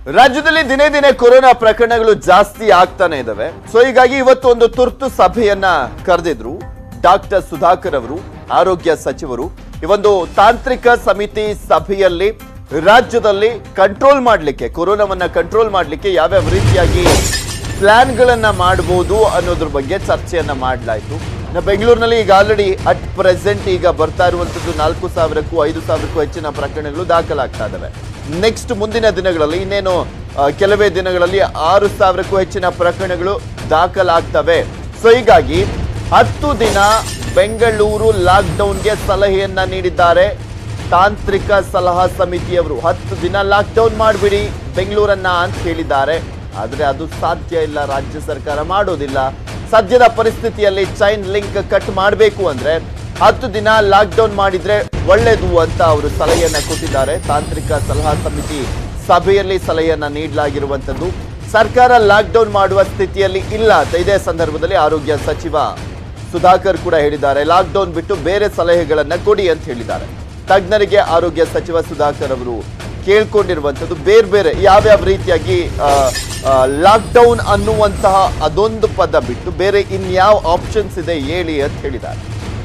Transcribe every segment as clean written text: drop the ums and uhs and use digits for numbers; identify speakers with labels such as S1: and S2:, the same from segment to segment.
S1: ರಾಜ್ಯದಲ್ಲಿ ದಿನೇ ದಿನೇ ಕೊರೋನಾ ಪ್ರಕರಣಗಳು ಜಾಸ್ತಿ ಆಗ್ತಾನೆ ಇದಾವೆ. ಸೊ ಹೀಗಾಗಿ ಇವತ್ತು ಒಂದು ತುರ್ತು ಸಭೆಯನ್ನ ಕರೆದಿದ್ರು ಡಾಕ್ಟರ್ ಸುಧಾಕರ್ ಅವರು, ಆರೋಗ್ಯ ಸಚಿವರು. ಈ ಒಂದು ತಾಂತ್ರಿಕ ಸಮಿತಿ ಸಭೆಯಲ್ಲಿ ರಾಜ್ಯದಲ್ಲಿ ಕಂಟ್ರೋಲ್ ಮಾಡಲಿಕ್ಕೆ, ಕೊರೋನಾವನ್ನ ಕಂಟ್ರೋಲ್ ಮಾಡಲಿಕ್ಕೆ ಯಾವ್ಯಾವ ರೀತಿಯಾಗಿ ಪ್ಲಾನ್ಗಳನ್ನ ಮಾಡಬಹುದು ಅನ್ನೋದ್ರ ಬಗ್ಗೆ ಚರ್ಚೆಯನ್ನ ಮಾಡಲಾಯಿತು. ಬೆಂಗಳೂರಿನಲ್ಲಿ ಈಗ ಆಲ್ರೆಡಿ ಅಟ್ ಪ್ರೆಸೆಂಟ್ ಈಗ ಬರ್ತಾ ಇರುವಂತದ್ದು 4,000ಕ್ಕೂ 5,000ಕ್ಕೂ ಹೆಚ್ಚಿನ ಪ್ರಕರಣಗಳು ದಾಖಲಾಗ್ತಾ ಇದಾವೆ. ನೆಕ್ಸ್ಟ್ ಮುಂದಿನ ದಿನಗಳಲ್ಲಿ ಇನ್ನೇನು ಕೆಲವೇ ದಿನಗಳಲ್ಲಿ 6,000ಕ್ಕೂ ಹೆಚ್ಚಿನ ಪ್ರಕರಣಗಳು ದಾಖಲಾಗ್ತವೆ. ಸೊ ಹೀಗಾಗಿ 10 ದಿನ ಬೆಂಗಳೂರು ಲಾಕ್ಡೌನ್ಗೆ ಸಲಹೆಯನ್ನ ನೀಡಿದ್ದಾರೆ ತಾಂತ್ರಿಕ ಸಲಹಾ ಸಮಿತಿಯವರು. 10 ದಿನ ಲಾಕ್ಡೌನ್ ಮಾಡಿಬಿಡಿ ಬೆಂಗಳೂರನ್ನ ಅಂತ ಹೇಳಿದ್ದಾರೆ. ಆದ್ರೆ ಅದು ಸಾಧ್ಯ ಇಲ್ಲ, ರಾಜ್ಯ ಸರ್ಕಾರ ಮಾಡೋದಿಲ್ಲ. ಸದ್ಯದ ಪರಿಸ್ಥಿತಿಯಲ್ಲಿ ಚೈನ್ ಲಿಂಕ್ ಕಟ್ ಮಾಡಬೇಕು ಅಂದ್ರೆ 10 ದಿನ ಲಾಕ್ಡೌನ್ ಮಾಡಿದ್ರೆ ಒಳ್ಳೇದು ಅಂತ ಅವರು ಸಲಹೆಯನ್ನ ಕೊಟ್ಟಿದ್ದಾರೆ. ತಾಂತ್ರಿಕ ಸಲಹಾ ಸಮಿತಿ ಸಭೆಯಲ್ಲಿ ಸಲಹೆಯನ್ನ ನೀಡಲಾಗಿರುವಂತದ್ದು. ಸರ್ಕಾರ ಲಾಕ್ಡೌನ್ ಮಾಡುವ ಸ್ಥಿತಿಯಲ್ಲಿ ಇಲ್ಲ ಅಂತ ಇದೇ ಸಂದರ್ಭದಲ್ಲಿ ಆರೋಗ್ಯ ಸಚಿವ ಸುಧಾಕರ್ ಕೂಡ ಹೇಳಿದ್ದಾರೆ. ಲಾಕ್ಡೌನ್ ಬಿಟ್ಟು ಬೇರೆ ಸಲಹೆಗಳನ್ನ ಕೊಡಿ ಅಂತ ಹೇಳಿದ್ದಾರೆ. ತಜ್ಞರಿಗೆ ಆರೋಗ್ಯ ಸಚಿವ ಸುಧಾಕರ್ ಅವರು ಕೇಳ್ಕೊಂಡಿರುವಂತದ್ದು ಬೇರೆ ಬೇರೆ ಯಾವ್ಯಾವ ರೀತಿಯಾಗಿ ಲಾಕ್ಡೌನ್ ಅನ್ನುವಂತಹ ಅದೊಂದು ಪದ ಬಿಟ್ಟು ಬೇರೆ ಇನ್ಯಾವ ಆಪ್ಷನ್ಸ್ ಇದೆ ಹೇಳಿ ಅಂತ ಹೇಳಿದ್ದಾರೆ.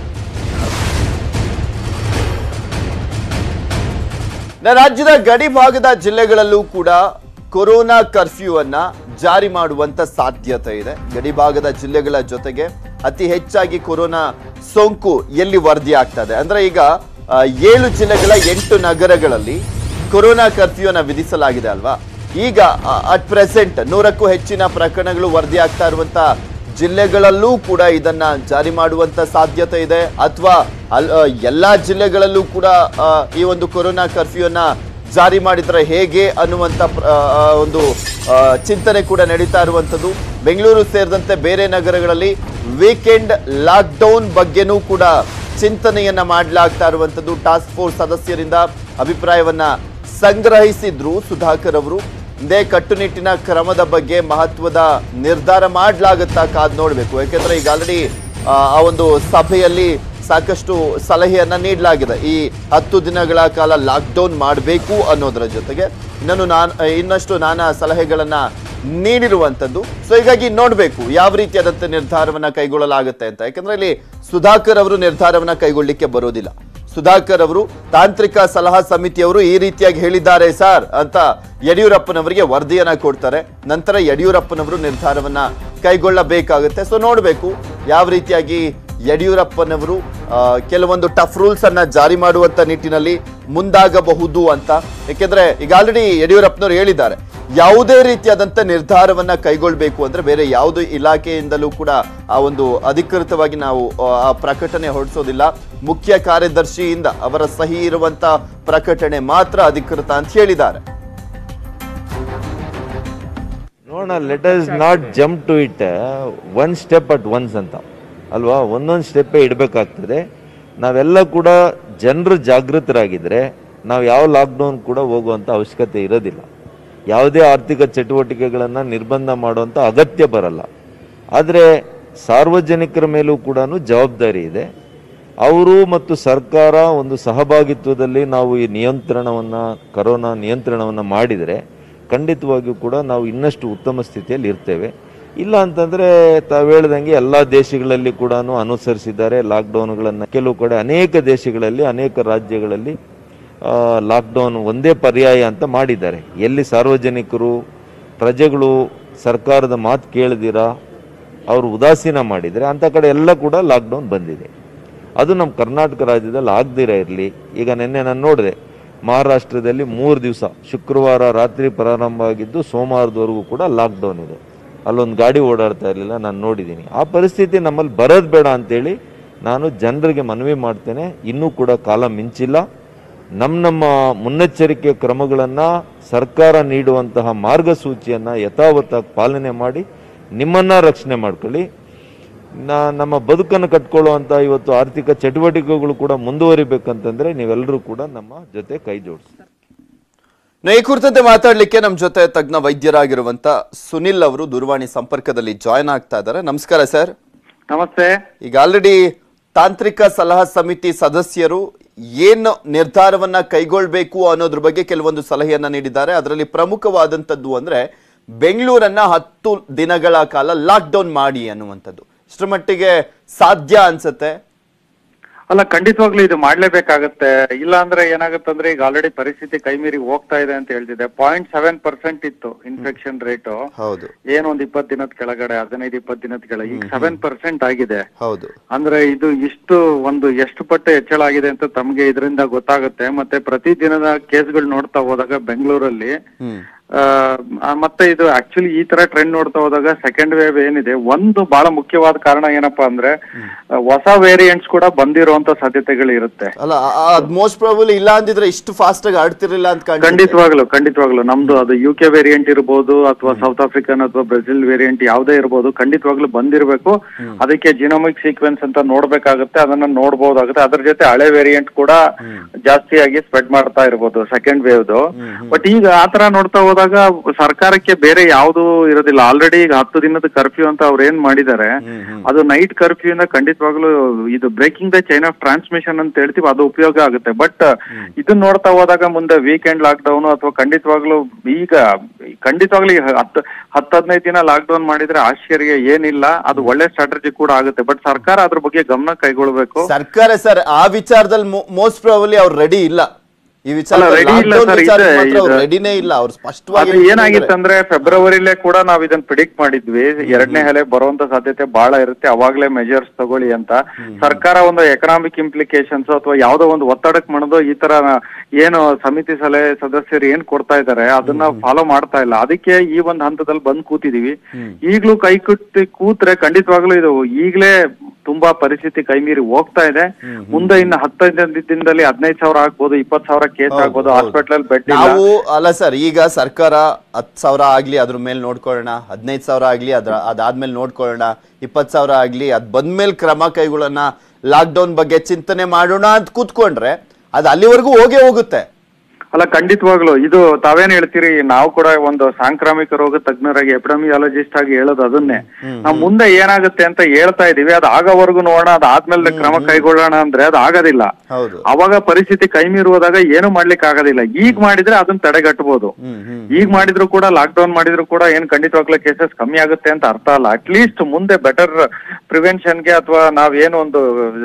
S1: ರಾಜ್ಯದ ಗಡಿ ಭಾಗದ ಜಿಲ್ಲೆಗಳಲ್ಲೂ ಕೂಡ ಕೊರೋನಾ ಕರ್ಫ್ಯೂ ಅನ್ನ ಜಾರಿ ಮಾಡುವಂತ ಸಾಧ್ಯತೆ ಇದೆ. ಗಡಿ ಭಾಗದ ಜಿಲ್ಲೆಗಳ ಜೊತೆಗೆ ಅತಿ ಹೆಚ್ಚಾಗಿ ಕೊರೋನಾ ಸೋಂಕು ಎಲ್ಲಿ ವರದಿ ಆಗ್ತದೆ ಅಂದ್ರೆ ಈಗ 7 ಜಿಲ್ಲೆಗಳ 8 ನಗರಗಳಲ್ಲಿ ಕೊರೋನಾ ಕರ್ಫ್ಯೂ ಅನ್ನ ವಿಧಿಸಲಾಗಿದೆ ಅಲ್ವಾ. ಈಗ ಅಟ್ ಪ್ರೆಸೆಂಟ್ 100ಕ್ಕೂ ಹೆಚ್ಚಿನ ಪ್ರಕರಣಗಳು ವರದಿ ಆಗ್ತಾ ಇರುವಂತ ಜಿಲ್ಲೆಗಳಲ್ಲೂ ಕೂಡ ಇದನ್ನ ಜಾರಿ ಮಾಡುವಂತ ಸಾಧ್ಯತೆ ಇದೆ. ಅಥವಾ ಎಲ್ಲಾ ಜಿಲ್ಲೆಗಳಲ್ಲೂ ಕೂಡ ಈ ಒಂದು ಕೊರೋನಾ ಕರ್ಫ್ಯೂನ ಜಾರಿ ಮಾಡಿದ್ರೆ ಹೇಗೆ ಅನ್ನುವಂತ ಒಂದು ಚಿಂತನೆ ಕೂಡ ನಡೀತಾ ಇರುವಂತದ್ದು. ಬೆಂಗಳೂರು ಸೇರಿದಂತೆ ಬೇರೆ ನಗರಗಳಲ್ಲಿ ವೀಕೆಂಡ್ ಲಾಕ್ಡೌನ್ ಬಗ್ಗೆನೂ ಕೂಡ ಚಿಂತನೆಯನ್ನ ಮಾಡಲಾಗ್ತಾ ಇರುವಂತದ್ದು. ಟಾಸ್ಕ್ ಫೋರ್ಸ್ ಸದಸ್ಯರಿಂದ ಅಭಿಪ್ರಾಯವನ್ನ ಸಂಗ್ರಹಿಸಿದ್ರು ಸುಧಾಕರ್ ಅವರು. ಇದೇ ಕಟ್ಟುನಿಟ್ಟಿನ ಕ್ರಮದ ಬಗ್ಗೆ ಮಹತ್ವದ ನಿರ್ಧಾರ ಮಾಡಲಾಗುತ್ತಾ ಕಾದ್ ನೋಡ್ಬೇಕು. ಯಾಕೆಂದ್ರೆ ಈಗ ಆಲ್ರೆಡಿ ಆ ಒಂದು ಸಭೆಯಲ್ಲಿ ಸಾಕಷ್ಟು ಸಲಹೆಯನ್ನ ನೀಡಲಾಗಿದೆ. ಈ 10 ದಿನಗಳ ಕಾಲ ಲಾಕ್ಡೌನ್ ಮಾಡಬೇಕು ಅನ್ನೋದರ ಜೊತೆಗೆ ಇನ್ನಷ್ಟು ನಾನಾ ಸಲಹೆಗಳನ್ನ ನೀಡಿರುವಂತದ್ದು. ಸೊ ಹೀಗಾಗಿ ನೋಡ್ಬೇಕು ಯಾವ ರೀತಿಯಾದಂತ ನಿರ್ಧಾರವನ್ನ ಕೈಗೊಳ್ಳಲಾಗುತ್ತೆ ಅಂತ. ಯಾಕಂದ್ರೆ ಇಲ್ಲಿ ಸುಧಾಕರ್ ಅವರು ನಿರ್ಧಾರವನ್ನ ಕೈಗೊಳ್ಳಿಕ್ಕೆ ಬರೋದಿಲ್ಲ. ಸುಧಾಕರ್ ಅವರು ತಾಂತ್ರಿಕ ಸಲಹಾ ಸಮಿತಿಯವರು ಈ ರೀತಿಯಾಗಿ ಹೇಳಿದ್ದಾರೆ ಸರ್ ಅಂತ ಯಡಿಯೂರಪ್ಪನವರಿಗೆ ವರದಿಯನ್ನ ಕೊಡ್ತಾರೆ. ನಂತರ ಯಡಿಯೂರಪ್ಪನವರು ನಿರ್ಧಾರವನ್ನ ಕೈಗೊಳ್ಳಬೇಕಾಗುತ್ತೆ. ಸೊ ನೋಡ್ಬೇಕು ಯಾವ ರೀತಿಯಾಗಿ ಯಡಿಯೂರಪ್ಪನವರು ಕೆಲವೊಂದು ಟಫ್ ರೂಲ್ಸ್ ಅನ್ನ ಜಾರಿ ಮಾಡುವಂತ ನಿಟ್ಟಿನಲ್ಲಿ ಮುಂದಾಗಬಹುದು ಅಂತ. ಯಾಕೆಂದ್ರೆ ಈಗ ಆಲ್ರೆಡಿ ಯಡಿಯೂರಪ್ಪನವರು ಹೇಳಿದ್ದಾರೆ, ಯಾವುದೇ ರೀತಿಯಾದಂತ ನಿರ್ಧಾರವನ್ನ ಕೈಗೊಳ್ಳಬೇಕು ಅಂದ್ರೆ ಬೇರೆ ಯಾವುದೇ ಇಲಾಖೆಯಿಂದಲೂ ಕೂಡ ಆ ಒಂದು ಅಧಿಕೃತವಾಗಿ ನಾವು ಆ ಪ್ರಕಟಣೆ ಹೊರಡಿಸೋದಿಲ್ಲ. ಮುಖ್ಯ ಕಾರ್ಯದರ್ಶಿಯಿಂದ ಅವರ ಸಹಿ ಇರುವಂತ ಪ್ರಕಟಣೆ ಮಾತ್ರ ಅಧಿಕೃತ ಅಂತ ಹೇಳಿದ್ದಾರೆ.
S2: ನೋಡೋಣ, let us not jump to it, one step at once ಅಂತ ಅಲ್ವಾ. ಒಂದೊಂದು ಸ್ಟೆಪ್ಪೇ ಇಡಬೇಕಾಗ್ತದೆ. ನಾವೆಲ್ಲ ಕೂಡ ಜನರು ಜಾಗೃತರಾಗಿದ್ರೆ ನಾವು ಯಾವ ಲಾಕ್ಡೌನ್ ಕೂಡ ಹೋಗುವಂಥ ಅವಶ್ಯಕತೆ ಇರೋದಿಲ್ಲ. ಯಾವುದೇ ಆರ್ಥಿಕ ಚಟುವಟಿಕೆಗಳನ್ನು ನಿರ್ಬಂಧ ಮಾಡುವಂಥ ಅಗತ್ಯ ಬರಲ್ಲ. ಆದರೆ ಸಾರ್ವಜನಿಕರ ಮೇಲೂ ಕೂಡ ಜವಾಬ್ದಾರಿ ಇದೆ. ಅವರು ಮತ್ತು ಸರ್ಕಾರ ಒಂದು ಸಹಭಾಗಿತ್ವದಲ್ಲಿ ನಾವು ಈ ಕೊರೋನಾ ನಿಯಂತ್ರಣವನ್ನು ಮಾಡಿದರೆ ಖಂಡಿತವಾಗಿಯೂ ಕೂಡ ನಾವು ಇನ್ನಷ್ಟು ಉತ್ತಮ ಸ್ಥಿತಿಯಲ್ಲಿ ಇರ್ತೇವೆ. ಇಲ್ಲ ಅಂತಂದರೆ ತಾವು ಹೇಳ್ದಂಗೆ ಎಲ್ಲ ದೇಶಗಳಲ್ಲಿ ಕೂಡ ಅನುಸರಿಸಿದ್ದಾರೆ ಲಾಕ್ಡೌನ್ಗಳನ್ನು. ಕೆಲವು ಕಡೆ ಅನೇಕ ದೇಶಗಳಲ್ಲಿ, ಅನೇಕ ರಾಜ್ಯಗಳಲ್ಲಿ ಲಾಕ್ಡೌನ್ ಒಂದೇ ಪರ್ಯಾಯ ಅಂತ ಮಾಡಿದ್ದಾರೆ. ಎಲ್ಲಿ ಸಾರ್ವಜನಿಕರು, ಪ್ರಜೆಗಳು ಸರ್ಕಾರದ ಮಾತು ಕೇಳದಿರ ಅವರು ಉದಾಸೀನ ಮಾಡಿದರೆ ಅಂಥ ಕಡೆ ಎಲ್ಲ ಕೂಡ ಲಾಕ್ಡೌನ್ ಬಂದಿದೆ. ಅದು ನಮ್ಮ ಕರ್ನಾಟಕ ರಾಜ್ಯದಲ್ಲಿ ಆಗದಿರ ಇರಲಿ. ಈಗ ನಿನ್ನೆ ನಾನು ನೋಡಿದೆ, ಮಹಾರಾಷ್ಟ್ರದಲ್ಲಿ 3 ದಿವಸ ಶುಕ್ರವಾರ ರಾತ್ರಿ ಪ್ರಾರಂಭ ಆಗಿದ್ದು ಸೋಮವಾರದವರೆಗೂ ಕೂಡ ಲಾಕ್ಡೌನ್ ಇದೆ. ಅಲ್ಲೊಂದು ಗಾಡಿ ಓಡಾಡ್ತಾ ಇರಲಿಲ್ಲ, ನಾನು ನೋಡಿದ್ದೀನಿ. ಆ ಪರಿಸ್ಥಿತಿ ನಮ್ಮಲ್ಲಿ ಬರೋದು ಬೇಡ ಅಂತೇಳಿ ನಾನು ಜನರಿಗೆ ಮನವಿ ಮಾಡ್ತೇನೆ. ಇನ್ನೂ ಕೂಡ ಕಾಲ ಮಿಂಚಿಲ್ಲ. ನಮ್ಮ ಮುನ್ನೆಚ್ಚರಿಕೆ ಕ್ರಮಗಳನ್ನು, ಸರ್ಕಾರ ನೀಡುವಂತಹ ಮಾರ್ಗಸೂಚಿಯನ್ನು ಯಥಾವತ್ತಾಗಿ ಪಾಲನೆ ಮಾಡಿ ನಿಮ್ಮನ್ನ ರಕ್ಷಣೆ ಮಾಡ್ಕೊಳ್ಳಿ. ನಮ್ಮ ಬದುಕನ್ನು ಕಟ್ಕೊಳ್ಳುವಂಥ ಇವತ್ತು ಆರ್ಥಿಕ ಚಟುವಟಿಕೆಗಳು ಕೂಡ ಮುಂದುವರಿಬೇಕಂತಂದ್ರೆ ನೀವೆಲ್ಲರೂ ಕೂಡ ನಮ್ಮ ಜೊತೆ ಕೈ ಜೋಡಿಸಿ.
S1: ಈ ಕುರಿತಂತೆ ಮಾತಾಡ್ಲಿಕ್ಕೆ ನಮ್ಮ ಜೊತೆ ತಜ್ಞ ವೈದ್ಯರಾಗಿರುವಂತ ಸುನಿಲ್ ಅವರು ದೂರವಾಣಿ ಸಂಪರ್ಕದಲ್ಲಿ ಜಾಯ್ನ್ ಆಗ್ತಾ ಇದ್ದಾರೆ. ನಮಸ್ಕಾರ ಸರ್.
S3: ನಮಸ್ತೆ.
S1: ಈಗ ಆಲ್ರೆಡಿ ತಾಂತ್ರಿಕ ಸಲಹಾ ಸಮಿತಿ ಸದಸ್ಯರು ಏನು ನಿರ್ಧಾರವನ್ನ ಕೈಗೊಳ್ಳಬೇಕು ಅನ್ನೋದ್ರ ಬಗ್ಗೆ ಕೆಲವೊಂದು ಸಲಹೆಯನ್ನ ನೀಡಿದ್ದಾರೆ. ಅದರಲ್ಲಿ ಪ್ರಮುಖವಾದಂಥದ್ದು ಅಂದ್ರೆ ಬೆಂಗಳೂರನ್ನ 10 ದಿನಗಳ ಕಾಲ ಲಾಕ್ಡೌನ್ ಮಾಡಿ ಅನ್ನುವಂಥದ್ದು. ಇಷ್ಟರ ಮಟ್ಟಿಗೆ ಸಾಧ್ಯ ಅನ್ಸುತ್ತೆ?
S3: ಅಲ್ಲ, ಖಂಡಿತವಾಗ್ಲೂ ಇದು ಮಾಡ್ಲೇಬೇಕಾಗತ್ತೆ. ಇಲ್ಲ ಅಂದ್ರೆ ಏನಾಗುತ್ತಂದ್ರೆ ಈಗ ಆಲ್ರೆಡಿ ಪರಿಸ್ಥಿತಿ ಕೈ ಮೀರಿ ಹೋಗ್ತಾ ಇದೆ ಅಂತ ಹೇಳ್ತಿದೆ. 0.7% ಇತ್ತು ಇನ್ಫೆಕ್ಷನ್ ರೇಟ್.
S1: ಹೌದು.
S3: ಏನೊಂದ್ 20 ದಿನದ ಕೆಳಗಡೆ, 15-20 ದಿನದ ಕೆಳಗೆ ಈಗ 7% ಆಗಿದೆ.
S1: ಹೌದು. ಅಂದ್ರೆ
S3: ಇದು ಎಷ್ಟು ಪಟ್ಟು ಹೆಚ್ಚಳ ಆಗಿದೆ ಅಂತ ತಮ್ಗೆ ಇದರಿಂದ ಗೊತ್ತಾಗುತ್ತೆ. ಮತ್ತೆ ಪ್ರತಿದಿನದ ಕೇಸ್ಗಳು ನೋಡ್ತಾ ಹೋದಾಗ ಬೆಂಗಳೂರಲ್ಲಿ ಮತ್ತೆ ಇದು ಆಕ್ಚುಲಿ ಈ ತರ ಟ್ರೆಂಡ್ ನೋಡ್ತಾ ಹೋದಾಗ ಸೆಕೆಂಡ್ ವೇವ್ ಏನಿದೆ, ಒಂದು ಬಹಳ ಮುಖ್ಯವಾದ ಕಾರಣ ಏನಪ್ಪಾ ಅಂದ್ರೆ ಹೊಸ ವೇರಿಯಂಟ್ಸ್ ಕೂಡ ಬಂದಿರುವಂತ ಸಾಧ್ಯತೆಗಳು ಇರುತ್ತೆ.
S1: ಅಲ್ಲ, ಮೋಸ್ಟ್ ಪ್ರಾಬಬ್ಲಿ ಇಲ್ಲ ಅಂದಿದ್ರೆ ಇಷ್ಟು ಫಾಸ್ಟ್ ಆಗಿ ಆಡ್ತಿರ್ಲಿಲ್ಲ ಅಂತ.
S3: ಖಂಡಿತವಾಗ್ಲು ನಮ್ದು ಅದು UK ವೇರಿಯಂಟ್ ಇರ್ಬೋದು ಅಥವಾ ಸೌತ್ ಆಫ್ರಿಕನ್ ಅಥವಾ ಬ್ರೆಜಿಲ್ ವೇರಿಯಂಟ್ ಯಾವ್ದೇ ಇರ್ಬೋದು, ಖಂಡಿತವಾಗ್ಲೂ ಬಂದಿರಬೇಕು. ಅದಕ್ಕೆ ಜಿನೋಮಿಕ್ ಸೀಕ್ವೆನ್ಸ್ ಅಂತ ನೋಡ್ಬೇಕಾಗುತ್ತೆ, ಅದನ್ನ ನೋಡ್ಬೋದಾಗುತ್ತೆ. ಅದ್ರ ಜೊತೆ ಹಳೆ ವೇರಿಯಂಟ್ ಕೂಡ ಜಾಸ್ತಿಯಾಗಿ ಸ್ಪ್ರೆಡ್ ಮಾಡ್ತಾ ಇರ್ಬೋದು ಸೆಕೆಂಡ್ ವೇವ್ದು. ಬಟ್ ಈಗ ಆತರ ನೋಡ್ತಾ ಹೋದಾಗ ಸರ್ಕಾರಕ್ಕೆ ಬೇರೆ ಯಾವ್ದು ಇರೋದಿಲ್ಲ. ಆಲ್ರೆಡಿ ಈಗ 10 ದಿನದ ಕರ್ಫ್ಯೂ ಅಂತ ಅವ್ರು ಏನ್ ಮಾಡಿದ್ದಾರೆ, ಅದು ನೈಟ್ ಕರ್ಫ್ಯೂ ಇಂದ ಖಂಡಿತವಾಗ್ಲೂ ಇದು breaking the chain of transmission ಅಂತ ಹೇಳ್ತೀವಿ, ಅದು ಉಪಯೋಗ ಆಗುತ್ತೆ. ಬಟ್ ಇದನ್ನ ನೋಡ್ತಾ ಹೋದಾಗ ಮುಂದೆ ವೀಕೆಂಡ್ ಲಾಕ್ ಡೌನ್ ಅಥವಾ ಖಂಡಿತವಾಗ್ಲೂ 10-15 ದಿನ ಲಾಕ್ ಡೌನ್ ಮಾಡಿದ್ರೆ ಆಶ್ಚರ್ಯ ಏನಿಲ್ಲ. ಅದು ಒಳ್ಳೆ ಸ್ಟ್ರಾಟಜಿ ಕೂಡ ಆಗುತ್ತೆ. ಬಟ್ ಸರ್ಕಾರ ಅದ್ರ ಬಗ್ಗೆ ಗಮನ ಕೈಗೊಳ್ಬೇಕು.
S1: ಸರ್ಕಾರ ಸರ್ ಆ ವಿಚಾರದಲ್ಲಿ ಮೋಸ್ಟ್ ಪ್ರಾಬಬ್ಲಿ ಅವ್ರು ರೆಡಿ ಇಲ್ಲ. ರೆಡಿನೇ ಇಲ್ಲ. ಅವ್ರು ಸ್ಪಷ್ಟವಾಗಿ
S3: ಏನಾಗಿತ್ತಂದ್ರೆ ಫೆಬ್ರವರಿಲೇ ಕೂಡ ನಾವ್ ಇದನ್ನ ಪ್ರಿಡಿಕ್ಟ್ ಮಾಡಿದ್ವಿ, 2ನೇ ಅಲೆ ಬರುವಂತ ಸಾಧ್ಯತೆ ಬಹಳ ಇರುತ್ತೆ, ಅವಾಗ್ಲೇ ಮೆಜರ್ಸ್ ತಗೊಳ್ಳಿ ಅಂತ. ಸರ್ಕಾರ ಒಂದು ಎಕನಾಮಿಕ್ ಇಂಪ್ಲಿಕೇಶನ್ಸ್ ಅಥವಾ ಯಾವ್ದೋ ಒಂದು ಒತ್ತಡಕ್ ಮಣದು ಈ ತರ ಏನು ಸಮಿತಿ ಸಲಹೆ ಸದಸ್ಯರು ಏನ್ ಕೊಡ್ತಾ ಇದಾರೆ ಅದನ್ನ ಫಾಲೋ ಮಾಡ್ತಾ ಇಲ್ಲ. ಅದಕ್ಕೆ ಈ ಒಂದು ಹಂತದಲ್ಲಿ ಬಂದ್ ಕೂತಿದೀವಿ. ಈಗ್ಲೂ ಕೈ ಕೂತ್ರೆ ಖಂಡಿತವಾಗ್ಲೂ ಇದು ಈಗ್ಲೇ ತುಂಬಾ ಪರಿಸ್ಥಿತಿ ಕೈ ಮೀರಿ ಹೋಗ್ತಾ ಇದೆ. ಮುಂದೆ ಇನ್ನು 15 ದಿನದಲ್ಲಿ 15,000 ಆಗ್ಬೋದು, 20,000 ಕೇಸ್ ಆಗ್ಬೋದು, ಹಾಸ್ಪಿಟಲ್ ಬೆಡ್.
S1: ಅಲ್ಲ ಸರ್, ಈಗ ಸರ್ಕಾರ 10,000 ಆಗ್ಲಿ ಅದ್ರ ಮೇಲೆ ನೋಡ್ಕೊಳ್ಳೋಣ, 15,000 ಆಗ್ಲಿ ಅದಾದ್ಮೇಲೆ ನೋಡ್ಕೊಳ್ಳೋಣ, 20,000 ಆಗ್ಲಿ ಅದ್ ಬಂದ್ಮೇಲೆ ಕ್ರಮ ಕೈಗೊಳ್ಳೋಣ, ಲಾಕ್ ಡೌನ್ ಬಗ್ಗೆ ಚಿಂತನೆ ಮಾಡೋಣ ಅಂತ ಕೂತ್ಕೊಂಡ್ರೆ ಅದು ಅಲ್ಲಿವರೆಗೂ ಹೋಗುತ್ತೆ.
S3: ಅಲ್ಲ, ಖಂಡಿತವಾಗ್ಲು ಇದು ತಾವೇನ್ ಹೇಳ್ತೀರಿ, ನಾವು ಕೂಡ ಒಂದು ಸಾಂಕ್ರಾಮಿಕ ರೋಗ ತಜ್ಞರಾಗಿ ಎಪಿಡೆಮಿಯಾಲಜಿಸ್ಟ್ ಆಗಿ ಹೇಳೋದು ಅದನ್ನೇ. ನಾವು ಮುಂದೆ ಏನಾಗುತ್ತೆ ಅಂತ ಹೇಳ್ತಾ ಇದೀವಿ, ಅದು ಆಗೋವರೆಗೂ ನೋಡೋಣ, ಅದಾದ್ಮೇಲೆ ಕ್ರಮ ಕೈಗೊಳ್ಳೋಣ ಅಂದ್ರೆ ಅದು ಆಗೋದಿಲ್ಲ. ಅವಾಗ ಪರಿಸ್ಥಿತಿ ಕೈ ಮೀರುವುದಾಗ ಏನು ಮಾಡ್ಲಿಕ್ಕೆ ಆಗೋದಿಲ್ಲ. ಈಗ ಮಾಡಿದ್ರೆ ಅದನ್ನ ತಡೆಗಟ್ಟಬಹುದು. ಈಗ ಮಾಡಿದ್ರು ಕೂಡ ಲಾಕ್ ಡೌನ್ ಮಾಡಿದ್ರು ಕೂಡ ಏನ್ ಖಂಡಿತವಾಗ್ಲೂ ಕೇಸಸ್ ಕಮ್ಮಿ ಆಗುತ್ತೆ ಅಂತ ಅರ್ಥ ಅಲ್ಲ. ಅಟ್ಲೀಸ್ಟ್ ಮುಂದೆ ಬೆಟರ್ ಪ್ರಿವೆನ್ಷನ್ಗೆ ಅಥವಾ ನಾವೇನು ಒಂದು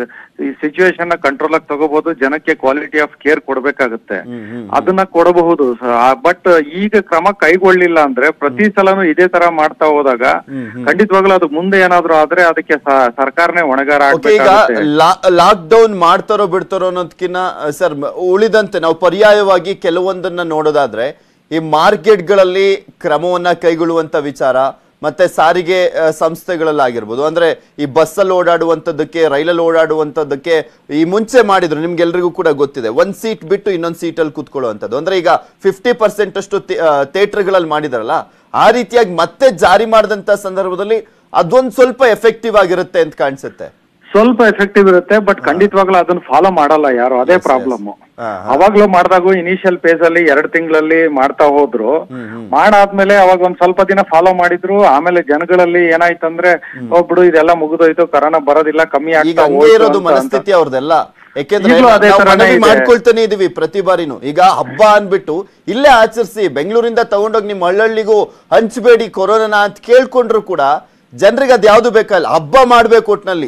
S3: ಈ ಸಿಚುವೇಶನ್ ನ ಕಂಟ್ರೋಲ್ ಆಗಿ ತಗೋಬಹುದು, ಜನಕ್ಕೆ ಕ್ವಾಲಿಟಿ ಆಫ್ ಕೇರ್ ಕೊಡ್ಬೇಕಾಗುತ್ತೆ, ಅದನ್ನ ಕೊಡಬಹುದು. ಬಟ್ ಈಗ ಕ್ರಮ ಕೈಗೊಳ್ಳಿಲ್ಲ ಅಂದ್ರೆ ಪ್ರತಿ ಸಲನು ಇದೇ ತರ ಮಾಡ್ತಾ ಹೋದಾಗ ಖಂಡಿತವಾಗ್ಲೂ ಅದು ಮುಂದೆ ಏನಾದ್ರು ಆದ್ರೆ ಅದಕ್ಕೆ ಸರ್ಕಾರನೇ ಹೊಣೆಗಾರ ಆಗ್ಬೇಕಾಗುತ್ತೆ.
S1: ಲಾಕ್ ಡೌನ್ ಮಾಡ್ತಾರೋ ಬಿಡ್ತಾರೋ ಅನ್ನೋದಕ್ಕಿಂತ ಸರ್ ಉಳಿದಂತೆ ನಾವು ಪರ್ಯಾಯವಾಗಿ ಕೆಲವೊಂದನ್ನ ನೋಡೋದಾದ್ರೆ ಈ ಮಾರ್ಕೆಟ್ಗಳಲ್ಲಿ ಕ್ರಮವನ್ನ ಕೈಗೊಳ್ಳುವಂತ ವಿಚಾರ, ಮತ್ತೆ ಸಾರಿಗೆ ಸಂಸ್ಥೆಗಳಲ್ಲಾಗಿರ್ಬೋದು, ಅಂದ್ರೆ ಈ ಬಸ್ಸಲ್ಲಿ ಓಡಾಡುವಂಥದ್ದಕ್ಕೆ, ರೈಲಲ್ಲಿ ಓಡಾಡುವಂಥದ್ದಕ್ಕೆ ಈ ಮುಂಚೆ ಮಾಡಿದ್ರು, ನಿಮ್ಗೆಲ್ರಿಗೂ ಕೂಡ ಗೊತ್ತಿದೆ, 1 ಸೀಟ್ ಬಿಟ್ಟು ಇನ್ನೊಂದು ಸೀಟಲ್ಲಿ ಕೂತ್ಕೊಳ್ಳುವಂಥದ್ದು. ಅಂದ್ರೆ ಈಗ 50% ಅಷ್ಟು ಥಿಯೇಟರ್ಗಳಲ್ಲಿ ಮಾಡಿದಾರಲ್ಲ, ಆ ರೀತಿಯಾಗಿ ಮತ್ತೆ ಜಾರಿ ಮಾಡಿದಂತ ಸಂದರ್ಭದಲ್ಲಿ ಅದೊಂದು ಸ್ವಲ್ಪ ಎಫೆಕ್ಟಿವ್ ಆಗಿರುತ್ತೆ ಅಂತ ಕಾಣಿಸುತ್ತೆ.
S3: ಸ್ವಲ್ಪ ಎಫೆಕ್ಟಿವ್ ಇರುತ್ತೆ, ಬಟ್ ಖಂಡಿತವಾಗ್ಲೂ ಅದನ್ನ ಫಾಲೋ ಮಾಡಲ್ಲ ಯಾರು, ಅದೇ ಪ್ರಾಬ್ಲಮ್. ಅವಾಗ್ಲೂ ಮಾಡಿದಾಗ ಇನಿಷಿಯಲ್ ಫೇಸ್ ಅಲ್ಲಿ 2 ತಿಂಗಳಲ್ಲಿ ಮಾಡ್ತಾ ಹೋದ್ರು, ಮಾಡಾದ್ಮೇಲೆ ಅವಾಗ ಒಂದ್ ಸ್ವಲ್ಪ ದಿನ ಫಾಲೋ ಮಾಡಿದ್ರು. ಆಮೇಲೆ ಜನಗಳಲ್ಲಿ ಏನಾಯ್ತಂದ್ರೆ ಬಿಡು ಇದೆಲ್ಲ ಮುಗಿದೋಯ್ತು, ಕರೋನಾ ಬರೋದಿಲ್ಲ, ಕಮ್ಮಿ ಆಗ್ತಾ
S1: ಇರೋದು ಮನಸ್ಥಿತಿ ಅವ್ರದೆಲ್ಲ. ಯಾಕೆಂದ್ರೆ ಮಾಡ್ಕೊಳ್ತಾನೆ ಇದೀವಿ ಪ್ರತಿ ಬಾರಿನೂ. ಈಗ ಹಬ್ಬ ಅನ್ಬಿಟ್ಟು ಇಲ್ಲೇ ಆಚರಿಸಿ, ಬೆಂಗಳೂರಿಂದ ತಗೊಂಡೋಗಿ ನಿಮ್ ಹಳ್ಳಹಳ್ಳಿಗೂ ಹಂಚಬೇಡಿ ಕೊರೋನಾ ಅಂತ ಕೇಳ್ಕೊಂಡ್ರು ಕೂಡ ಜನರಿಗೆ ಅದ್ ಯಾವ್ದು ಬೇಕಲ್ಲ, ಹಬ್ಬ ಮಾಡ್ಬೇಕು ಒಟ್ನಲ್ಲಿ,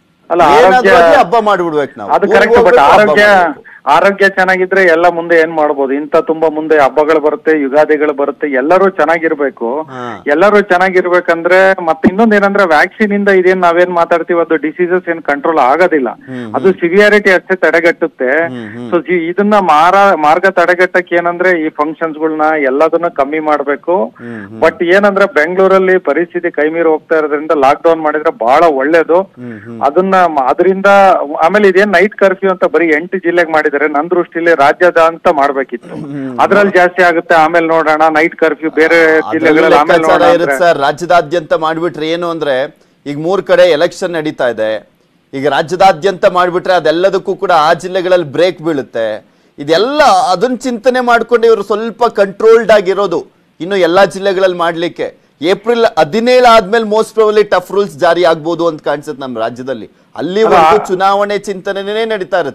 S1: ಹಬ್ಬ ಮಾಡ್ಬಿಡ್ಬೇಕು ನಾವು.
S3: ಅದು ಕರೆಕ್ಟ್. ಬಟ್ ಆರೋಗ್ಯ ಚೆನ್ನಾಗಿದ್ರೆ ಎಲ್ಲ ಮುಂದೆ ಏನ್ ಮಾಡ್ಬೋದು. ಇಂತ ತುಂಬಾ ಮುಂದೆ ಹಬ್ಬಗಳು ಬರುತ್ತೆ, ಯುಗಾದಿಗಳು ಬರುತ್ತೆ, ಎಲ್ಲರೂ ಚೆನ್ನಾಗಿರ್ಬೇಕು. ಎಲ್ಲರೂ ಚೆನ್ನಾಗಿರ್ಬೇಕಂದ್ರೆ ಮತ್ತೆ ಇನ್ನೊಂದ್ ಏನಂದ್ರೆ ವ್ಯಾಕ್ಸಿನ್ ಇಂದ ಇದೇನ್ ನಾವೇನ್ ಮಾತಾಡ್ತೀವಿ ಅದು ಡಿಸೀಸಸ್ ಏನ್ ಕಂಟ್ರೋಲ್ ಆಗೋದಿಲ್ಲ, ಅದು ಸಿವಿಯಾರಿಟಿ ಅಷ್ಟೇ ತಡೆಗಟ್ಟುತ್ತೆ. ಸೊ ಇದನ್ನ ಮಾರ್ಗ ತಡೆಗಟ್ಟಕ್ಕೆ ಏನಂದ್ರೆ ಈ ಫಂಕ್ಷನ್ಸ್ ಗಳನ್ನ ಎಲ್ಲದನ್ನ ಕಮ್ಮಿ ಮಾಡ್ಬೇಕು. ಬಟ್ ಏನಂದ್ರೆ ಬೆಂಗಳೂರಲ್ಲಿ ಪರಿಸ್ಥಿತಿ ಕೈ ಮೀರಿ ಹೋಗ್ತಾ ಇರೋದ್ರಿಂದ ಲಾಕ್ ಡೌನ್ ಮಾಡಿದ್ರೆ ಬಹಳ ಒಳ್ಳೇದು. ಅದರಿಂದ ಆಮೇಲೆ ಇದೇನ್ ನೈಟ್ ಕರ್ಫ್ಯೂ ಅಂತ ಬರೀ 8 ಜಿಲ್ಲೆಗೆ ಮಾಡಿದ್ರೆ ನನ್ನ ದೃಷ್ಟಿಲಿ ರಾಜ್ಯದ ಅಂತ ಮಾಡ್ಬೇಕಿತ್ತು, ಅದ್ರಲ್ಲಿ ಜಾಸ್ತಿ ಆಗುತ್ತೆ. ಆಮೇಲೆ ನೋಡೋಣ ನೈಟ್ ಕರ್ಫ್ಯೂ ಬೇರೆ ಜಿಲ್ಲೆಗಳಲ್ಲಿ
S1: ರಾಜ್ಯದಾದ್ಯಂತ ಮಾಡ್ಬಿಟ್ರೆ ಏನು ಅಂದ್ರೆ, ಈಗ 3 ಕಡೆ ಎಲೆಕ್ಷನ್ ನಡೀತಾ ಇದೆ, ಈಗ ರಾಜ್ಯದಾದ್ಯಂತ ಮಾಡ್ಬಿಟ್ರೆ ಅದೆಲ್ಲದಕ್ಕೂ ಕೂಡ ಆ ಜಿಲ್ಲೆಗಳಲ್ಲಿ ಬ್ರೇಕ್ ಬೀಳುತ್ತೆ. ಇದೆಲ್ಲ ಅದನ್ನ ಚಿಂತನೆ ಮಾಡ್ಕೊಂಡು ಇವರು ಸ್ವಲ್ಪ ಕಂಟ್ರೋಲ್ಡ್ ಆಗಿರೋದು ಇನ್ನು ಎಲ್ಲಾ ಜಿಲ್ಲೆಗಳಲ್ಲಿ ಮಾಡ್ಲಿಕ್ಕೆ. ಏಪ್ರಿಲ್ 17 ಆದ್ಮೇಲೆ ಮೋಸ್ಟ್ ಪ್ರಾಬಬ್ಲಿ ಟಫ್ ರೂಲ್ಸ್ ಜಾರಿ ಆಗ್ಬೋದು ಅಂತ ಕಾಣಿಸುತ್ತೆ ನಮ್ಮ ರಾಜ್ಯದಲ್ಲಿ. ಅಲ್ಲಿವರೆಗೂ ಚುನಾವಣೆ ಚಿಂತನೆನೇ ನಡೀತಾ ಇರುತ್ತೆ.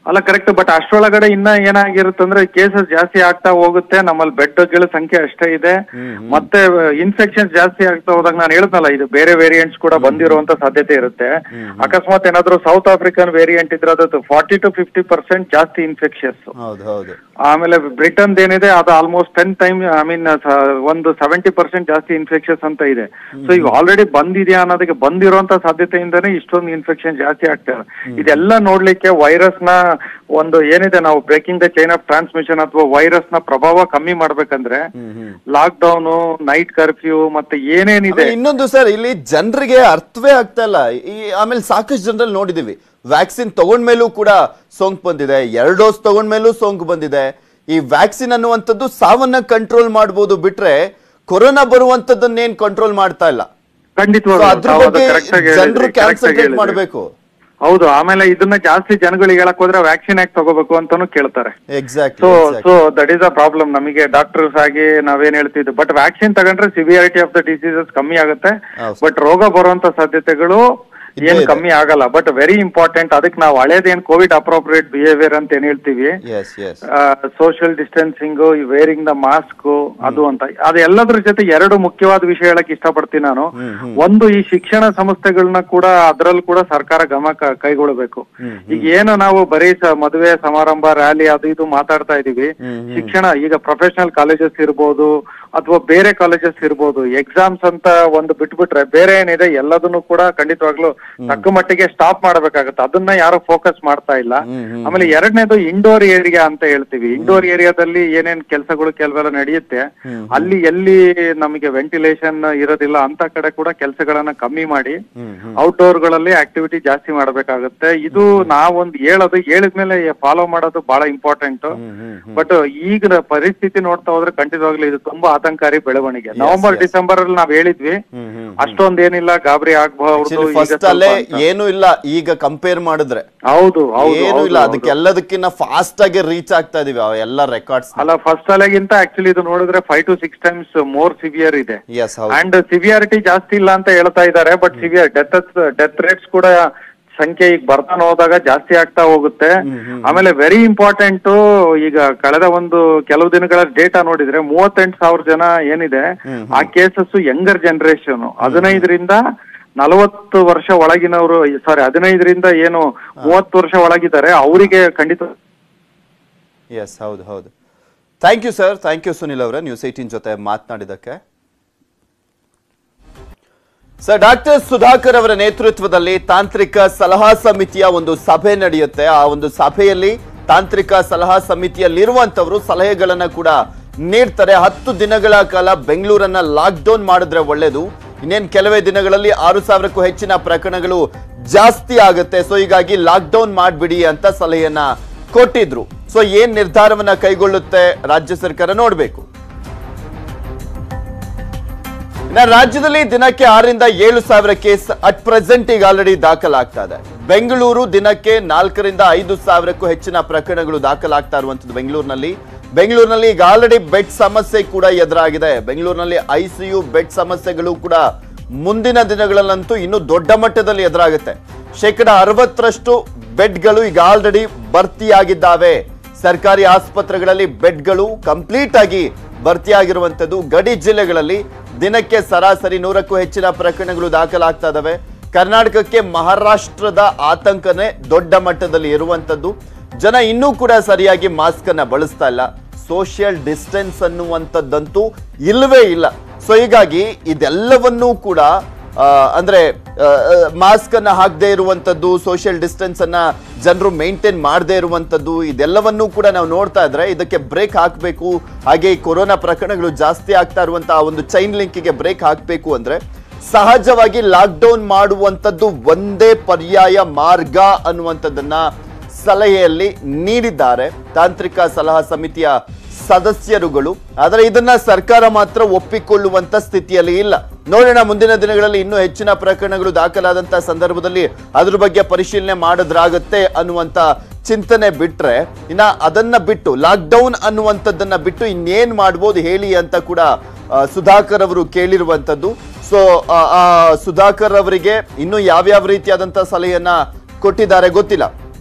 S3: ಅಲ್ಲ ಕರೆಕ್ಟ್, ಬಟ್ ಅಷ್ಟರೊಳಗಡೆ ಇನ್ನ ಏನಾಗಿರುತ್ತಂದ್ರೆ ಕೇಸಸ್ ಜಾಸ್ತಿ ಆಗ್ತಾ ಹೋಗುತ್ತೆ, ನಮ್ಮಲ್ಲಿ ಬೆಡ್ಗಳ ಸಂಖ್ಯೆ ಅಷ್ಟೇ ಇದೆ, ಮತ್ತೆ ಇನ್ಫೆಕ್ಷನ್ ಜಾಸ್ತಿ ಆಗ್ತಾ ಹೋದಾಗ ನಾನು ಹೇಳ್ತಲ್ಲ ಇದು ಬೇರೆ ವೇರಿಯಂಟ್ಸ್ ಕೂಡ ಬಂದಿರುವಂತ ಸಾಧ್ಯತೆ ಇರುತ್ತೆ. ಅಕಸ್ಮಾತ್ ಏನಾದ್ರು ಸೌತ್ ಆಫ್ರಿಕನ್ ವೇರಿಯಂಟ್ ಇದ್ರೆ ಅದು 40 to 50% ಜಾಸ್ತಿ ಇನ್ಫೆಕ್ಷನ್ಸ್. ಆಮೇಲೆ ಬ್ರಿಟನ್ ಏನಿದೆ ಅದು ಆಲ್ಮೋಸ್ಟ್ 10 ಟೈಮ್ ಒಂದು 70% ಜಾಸ್ತಿ ಇನ್ಫೆಕ್ಷನ್ಸ್ ಅಂತ ಇದೆ. ಸೊ ಈಗ ಆಲ್ರೆಡಿ ಬಂದಿದೆಯಾ ಅನ್ನೋದಕ್ಕೆ ಬಂದಿರುವಂತ ಸಾಧ್ಯತೆಯಿಂದಾನೇ ಇಷ್ಟೊಂದು ಇನ್ಫೆಕ್ಷನ್ ಜಾಸ್ತಿ ಆಗ್ತದೆ. ಇದೆಲ್ಲ ನೋಡ್ಲಿಕ್ಕೆ ವೈರಸ್ ನ ಒಂದು ಏನಿದೆ, ನಾವು breaking the chain of transmission ಅಥವಾ ವೈರಸ್ ನ ಪ್ರಭಾವ ಕಮ್ಮಿ ಮಾಡ್ಬೇಕಂದ್ರೆ ಲಾಕ್ ಡೌನ್, ನೈಟ್ ಕರ್ಫ್ಯೂ ಮತ್ತೆ ಏನೇನಿದೆ.
S1: ಇನ್ನೊಂದು ಸರ್, ಇಲ್ಲಿ ಜನರಿಗೆ ಅರ್ಥವೇ ಆಗ್ತಾ ಇಲ್ಲ. ಆಮೇಲೆ ಸಾಕಷ್ಟು ಜನರಲ್ಲಿ ನೋಡಿದೀವಿ ವ್ಯಾಕ್ಸಿನ್ ತಗೊಂಡ್ಮೇಲೂ ಕೂಡ ಸೋಂಕು ಬಂದಿದೆ, 2 ಡೋಸ್ ತಗೊಂಡ್ಮೇಲೂ ಸೋಂಕು ಬಂದಿದೆ. ಈ ವ್ಯಾಕ್ಸಿನ್ ಅನ್ನುವಂಥದ್ದು ಸಾವನ್ನ ಕಂಟ್ರೋಲ್ ಮಾಡಬಹುದು ಬಿಟ್ರೆ ಕೊರೋನಾ ಬರುವಂತದ್ದನ್ನೇನ್ ಕಂಟ್ರೋಲ್ ಮಾಡ್ತಾ ಇಲ್ಲ. ಅದ್ರ ಬಗ್ಗೆ ಜನರು ಕಾನ್ಸಂಟ್ರೇಟ್ ಮಾಡಬೇಕು.
S3: ಹೌದು, ಆಮೇಲೆ ಇದನ್ನ ಜಾಸ್ತಿ ಜನಗಳಿಗೆ ಹೇಳಕ್ ಹೋದ್ರೆ ವ್ಯಾಕ್ಸಿನ್ ಯಾಕೆ ತಗೋಬೇಕು ಅಂತಾನು ಕೇಳ್ತಾರೆ. So that is a problem. ನಮಗೆ ಡಾಕ್ಟರ್ಸ್ ಆಗಿ ನಾವೇನ್ ಹೇಳ್ತಿದ್ವಿ, ಬಟ್ ವ್ಯಾಕ್ಸಿನ್ ತಗೊಂಡ್ರೆ ಸಿವಿಯಾರಿಟಿ ಆಫ್ ದ ಡಿಸೀಸಸ್ ಕಮ್ಮಿ ಆಗುತ್ತೆ, ಬಟ್ ರೋಗ ಬರುವಂತ ಸಾಧ್ಯತೆಗಳು ಏನ್ ಕಮ್ಮಿ ಆಗಲ್ಲ. ಬಟ್ ವೆರಿ ಇಂಪಾರ್ಟೆಂಟ್, ಅದಕ್ಕೆ ನಾವು ಹಳೇದೇನ್ ಕೋವಿಡ್ ಅಪ್ರೋಪ್ರಿಯೇಟ್ ಬಿಹೇವಿಯರ್ ಅಂತ ಏನ್ ಹೇಳ್ತೀವಿ, social distancing, wearing the mask, ಅದು ಅಂತ ಅದೆಲ್ಲದ್ರ ಜೊತೆ 2 ಮುಖ್ಯವಾದ ವಿಷಯ ಹೇಳಕ್ ಇಷ್ಟಪಡ್ತೀನಿ ನಾನು. ಒಂದು, ಈ ಶಿಕ್ಷಣ ಸಂಸ್ಥೆಗಳನ್ನ ಕೂಡ ಅದ್ರಲ್ಲಿ ಕೂಡ ಸರ್ಕಾರ ಗಮನ ಕೈಗೊಳ್ಳಬೇಕು. ಈಗ ಏನು ನಾವು ಬರೀ ಮದುವೆ ಸಮಾರಂಭ, ರ್ಯಾಲಿ ಅದು ಇದು ಮಾತಾಡ್ತಾ ಇದೀವಿ, ಶಿಕ್ಷಣ ಈಗ ಪ್ರೊಫೆಷನಲ್ ಕಾಲೇಜಸ್ ಇರ್ಬೋದು ಅಥವಾ ಬೇರೆ ಕಾಲೇಜಸ್ ಇರ್ಬೋದು, ಎಕ್ಸಾಮ್ಸ್ ಅಂತ ಒಂದು ಬಿಟ್ಬಿಟ್ರೆ ಬೇರೆ ಏನಿದೆ ಎಲ್ಲದನ್ನು ಕೂಡ ಖಂಡಿತವಾಗ್ಲೂ ತಕ್ಕ ಮಟ್ಟಿಗೆ ಸ್ಟಾಪ್ ಮಾಡ್ಬೇಕಾಗತ್ತೆ. ಅದನ್ನ ಯಾರು ಫೋಕಸ್ ಮಾಡ್ತಾ ಇಲ್ಲ. ಆಮೇಲೆ 2ನೇದು ಇಂಡೋರ್ ಏರಿಯಾ ಅಂತ ಹೇಳ್ತೀವಿ. ಇಂಡೋರ್ ಏರಿಯಾದಲ್ಲಿ ಏನೇನ್ ಕೆಲಸಗಳು ಕೆಲವೆಲ್ಲ ನಡೆಯುತ್ತೆ, ಅಲ್ಲಿ ಎಲ್ಲಿ ನಮಗೆ ವೆಂಟಿಲೇಷನ್ ಇರೋದಿಲ್ಲ ಅಂತ ಕಡೆ ಕೂಡ ಕೆಲಸಗಳನ್ನ ಕಮ್ಮಿ ಮಾಡಿ ಔಟ್ಡೋರ್ ಗಳಲ್ಲಿ ಆಕ್ಟಿವಿಟಿ ಜಾಸ್ತಿ ಮಾಡ್ಬೇಕಾಗತ್ತೆ. ಇದು ನಾವೊಂದು ಹೇಳಿದ್ಮೇಲೆ ಫಾಲೋ ಮಾಡೋದು ಬಹಳ ಇಂಪಾರ್ಟೆಂಟ್. ಬಟ್ ಈಗ ಪರಿಸ್ಥಿತಿ ನೋಡ್ತಾ ಹೋದ್ರೆ ಖಂಡಿತವಾಗ್ಲೂ ಇದು ತುಂಬಾ ಆತಂಕಾರಿ ಬೆಳವಣಿಗೆ. ನವೆಂಬರ್ ಡಿಸೆಂಬರ್ ಅಲ್ಲಿ ನಾವ್ ಹೇಳಿದ್ವಿ ಅಷ್ಟೊಂದೇನಿಲ್ಲ, ಗಾಬರಿ ಆಗಬಹುದು,
S1: ಏನು ಇಲ್ಲ. ಈಗ ಕಂಪೇರ್ ಮಾಡಿದ್ರೆ
S3: ಹೌದು
S1: ಏನು ಇಲ್ಲ, ಅದಕ್ಕೆಲ್ಲದಕ್ಕಿಂತ ಫಾಸ್ಟ್ ಆಗಿ ರೀಚ್ ಆಗ್ತಾ ಇದೀವಿ ಎಲ್ಲ ರೆಕಾರ್ಡ್ಸ್.
S3: ಅಲ್ಲ, ಫಸ್ಟ್ ಅಲೆಗಿಂತ ಆಕ್ಚುಲಿ ಇದು ನೋಡಿದ್ರೆ 5 to 6 times ಮೋರ್ ಸಿವಿಯರ್ ಇದೆ. ಅಂಡ್ ಸಿವಿಯಾರಿಟಿ ಜಾಸ್ತಿ ಇಲ್ಲ ಅಂತ ಹೇಳ್ತಾ ಇದ್ದಾರೆ, ಬಟ್ ಸಿವಿಯರ್ ಡೆತ್ ರೇಟ್ಸ್ ಕೂಡ ಸಂಖ್ಯೆ ಈಗ ಬರ್ತಾ ಹೋದಾಗ ಜಾಸ್ತಿ ಆಗ್ತಾ ಹೋಗುತ್ತೆ. ಆಮೇಲೆ ವೆರಿ ಇಂಪಾರ್ಟೆಂಟ್, ಈಗ ಕಳೆದ ಕೆಲವು ದಿನಗಳ ಡೇಟಾ ನೋಡಿದ್ರೆ 38,000 ಜನ ಏನಿದೆ ಆ ಕೇಸಸ್ ಯಂಗರ್ ಜನರೇಷನ್, 15ರಿಂದ 40 ವರ್ಷ ಒಳಗಿನವರು, 15ರಿಂದ 30 ವರ್ಷ ಒಳಗಿದ್ದಾರೆ, ಅವರಿಗೆ ಖಂಡಿತ.
S1: ಹೌದು. Thank you sir, thank you Sunil ಅವರೇ, ನ್ಯೂಸ್ 18 ಜೊತೆ ಮಾತನಾಡಿದಕ್ಕೆ. ಸರ್, ಡಾಕ್ಟರ್ ಸುಧಾಕರ್ ಅವರ ನೇತೃತ್ವದಲ್ಲಿ ತಾಂತ್ರಿಕ ಸಲಹಾ ಸಮಿತಿಯ ಒಂದು ಸಭೆ ನಡೆಯುತ್ತೆ. ಆ ಒಂದು ಸಭೆಯಲ್ಲಿ ತಾಂತ್ರಿಕ ಸಲಹಾ ಸಮಿತಿಯಲ್ಲಿರುವಂತವರು ಸಲಹೆಗಳನ್ನ ಕೂಡ ನೀಡ್ತಾರೆ. 10 ದಿನಗಳ ಕಾಲ ಬೆಂಗಳೂರನ್ನ ಲಾಕ್ ಡೌನ್ ಮಾಡಿದ್ರೆ ಒಳ್ಳೇದು, ಇನ್ನೇನು ಕೆಲವೇ ದಿನಗಳಲ್ಲಿ 6,000ಕ್ಕೂ ಹೆಚ್ಚಿನ ಪ್ರಕರಣಗಳು ಜಾಸ್ತಿ ಆಗುತ್ತೆ. ಸೊ ಹೀಗಾಗಿ ಲಾಕ್ ಡೌನ್ ಮಾಡ್ಬಿಡಿ ಅಂತ ಸಲಹೆಯನ್ನ ಕೊಟ್ಟಿದ್ರು. ಸೊ ಏನ್ ನಿರ್ಧಾರವನ್ನ ಕೈಗೊಳ್ಳುತ್ತೆ ರಾಜ್ಯ ಸರ್ಕಾರ ನೋಡ್ಬೇಕು. ರಾಜ್ಯದಲ್ಲಿ ದಿನಕ್ಕೆ 6ರಿಂದ 7,000 ಕೇಸ್ ಅಟ್ ಪ್ರೆಸೆಂಟ್ ಈಗ ಆಲ್ರೆಡಿ ದಾಖಲಾಗ್ತಾ ಇದೆ. ಬೆಂಗಳೂರು ದಿನಕ್ಕೆ 4ರಿಂದ 5,000ಕ್ಕೂ ಹೆಚ್ಚಿನ ಪ್ರಕರಣಗಳು ದಾಖಲಾಗ್ತಾ ಇರುವಂತದ್ದು ಬೆಂಗಳೂರಿನಲ್ಲಿ ಈಗ ಆಲ್ರೆಡಿ ಬೆಡ್ ಸಮಸ್ಯೆ ಕೂಡ ಎದುರಾಗಿದೆ. ಬೆಂಗಳೂರಿನಲ್ಲಿ ICU ಬೆಡ್ ಸಮಸ್ಯೆಗಳು ಕೂಡ ಮುಂದಿನ ದಿನಗಳಲ್ಲಂತೂ ಇನ್ನೂ ದೊಡ್ಡ ಮಟ್ಟದಲ್ಲಿ ಎದುರಾಗುತ್ತೆ. 60% ಬೆಡ್ಗಳು ಈಗ ಆಲ್ರೆಡಿ ಭರ್ತಿಯಾಗಿದ್ದಾವೆ. ಸರ್ಕಾರಿ ಆಸ್ಪತ್ರೆಗಳಲ್ಲಿ ಬೆಡ್ಗಳು ಕಂಪ್ಲೀಟ್ ಆಗಿ ಭರ್ತಿಯಾಗಿರುವಂತದ್ದು. ಗಡಿ ಜಿಲ್ಲೆಗಳಲ್ಲಿ ದಿನಕ್ಕೆ ಸರಾಸರಿ 100ಕ್ಕೂ ಹೆಚ್ಚಿನ ಪ್ರಕರಣಗಳು ದಾಖಲಾಗ್ತಾ ಇದಾವೆ. ಕರ್ನಾಟಕಕ್ಕೆ ಮಹಾರಾಷ್ಟ್ರದ ಆತಂಕನೇ ದೊಡ್ಡ ಮಟ್ಟದಲ್ಲಿ ಇರುವಂತದ್ದು. ಜನ ಇನ್ನೂ ಕೂಡ ಸರಿಯಾಗಿ ಮಾಸ್ಕ್ ಅನ್ನ ಬಳಸ್ತಾ ಇಲ್ಲ. ಸೋಷಿಯಲ್ ಡಿಸ್ಟೆನ್ಸ್ ಅನ್ನುವಂಥದ್ದಂತೂ ಇಲ್ಲವೇ ಇಲ್ಲ. ಸೊ ಹೀಗಾಗಿ ಇದೆಲ್ಲವನ್ನೂ ಕೂಡ ಅಂದ್ರೆ ಮಾಸ್ಕ್ ಅನ್ನ ಹಾಕದೇ ಇರುವಂತದ್ದು, ಸೋಷಿಯಲ್ ಡಿಸ್ಟೆನ್ಸ್ ಅನ್ನ ಜನರು ಮೇಂಟೈನ್ ಮಾಡದೇ ಇರುವಂತದ್ದು, ಇದೆಲ್ಲವನ್ನೂ ಕೂಡ ನಾವು ನೋಡ್ತಾ ಇದ್ರೆ ಇದಕ್ಕೆ ಬ್ರೇಕ್ ಹಾಕಬೇಕು. ಹಾಗೆ ಈ ಕೊರೋನಾ ಪ್ರಕರಣಗಳು ಜಾಸ್ತಿ ಆಗ್ತಾ ಇರುವಂತಹ ಒಂದು ಚೈನ್ ಲಿಂಕಿಗೆ ಬ್ರೇಕ್ ಹಾಕಬೇಕು ಅಂದ್ರೆ ಸಹಜವಾಗಿ ಲಾಕ್ ಡೌನ್ ಮಾಡುವಂತದ್ದು ಒಂದೇ ಪರ್ಯಾಯ ಮಾರ್ಗ ಅನ್ನುವಂಥದ್ದನ್ನ ಸಲಹೆಯಲ್ಲಿ ನೀಡಿದ್ದಾರೆ ತಾಂತ್ರಿಕ ಸಲಹಾ ಸಮಿತಿಯ ಸದಸ್ಯರುಗಳು. ಆದರೆ ಇದನ್ನ ಸರ್ಕಾರ ಮಾತ್ರ ಒಪ್ಪಿಕೊಳ್ಳುವಂತ ಸ್ಥಿತಿಯಲ್ಲಿ ಇಲ್ಲ. ನೋಡೋಣ ಮುಂದಿನ ದಿನಗಳಲ್ಲಿ ಇನ್ನೂ ಹೆಚ್ಚಿನ ಪ್ರಕರಣಗಳು ದಾಖಲಾದಂತಹ ಸಂದರ್ಭದಲ್ಲಿ ಅದ್ರ ಬಗ್ಗೆ ಪರಿಶೀಲನೆ ಮಾಡಿದ್ರಾಗತ್ತೆ ಅನ್ನುವಂತ ಚಿಂತನೆ ಬಿಟ್ರೆ, ಇನ್ನ ಅದನ್ನ ಬಿಟ್ಟು ಲಾಕ್ ಡೌನ್ ಅನ್ನುವಂಥದ್ದನ್ನ ಬಿಟ್ಟು ಇನ್ನೇನ್ ಮಾಡ್ಬೋದು ಹೇಳಿ ಅಂತ ಕೂಡ ಸುಧಾಕರ್ ಅವರು ಕೇಳಿರುವಂತದ್ದು. ಸೊ ಸುಧಾಕರ್ ಅವರಿಗೆ ಇನ್ನು ಯಾವ್ಯಾವ ರೀತಿಯಾದಂತಹ ಸಲಹೆಯನ್ನ ಕೊಟ್ಟಿದ್ದಾರೆ ಗೊತ್ತಿಲ್ಲ.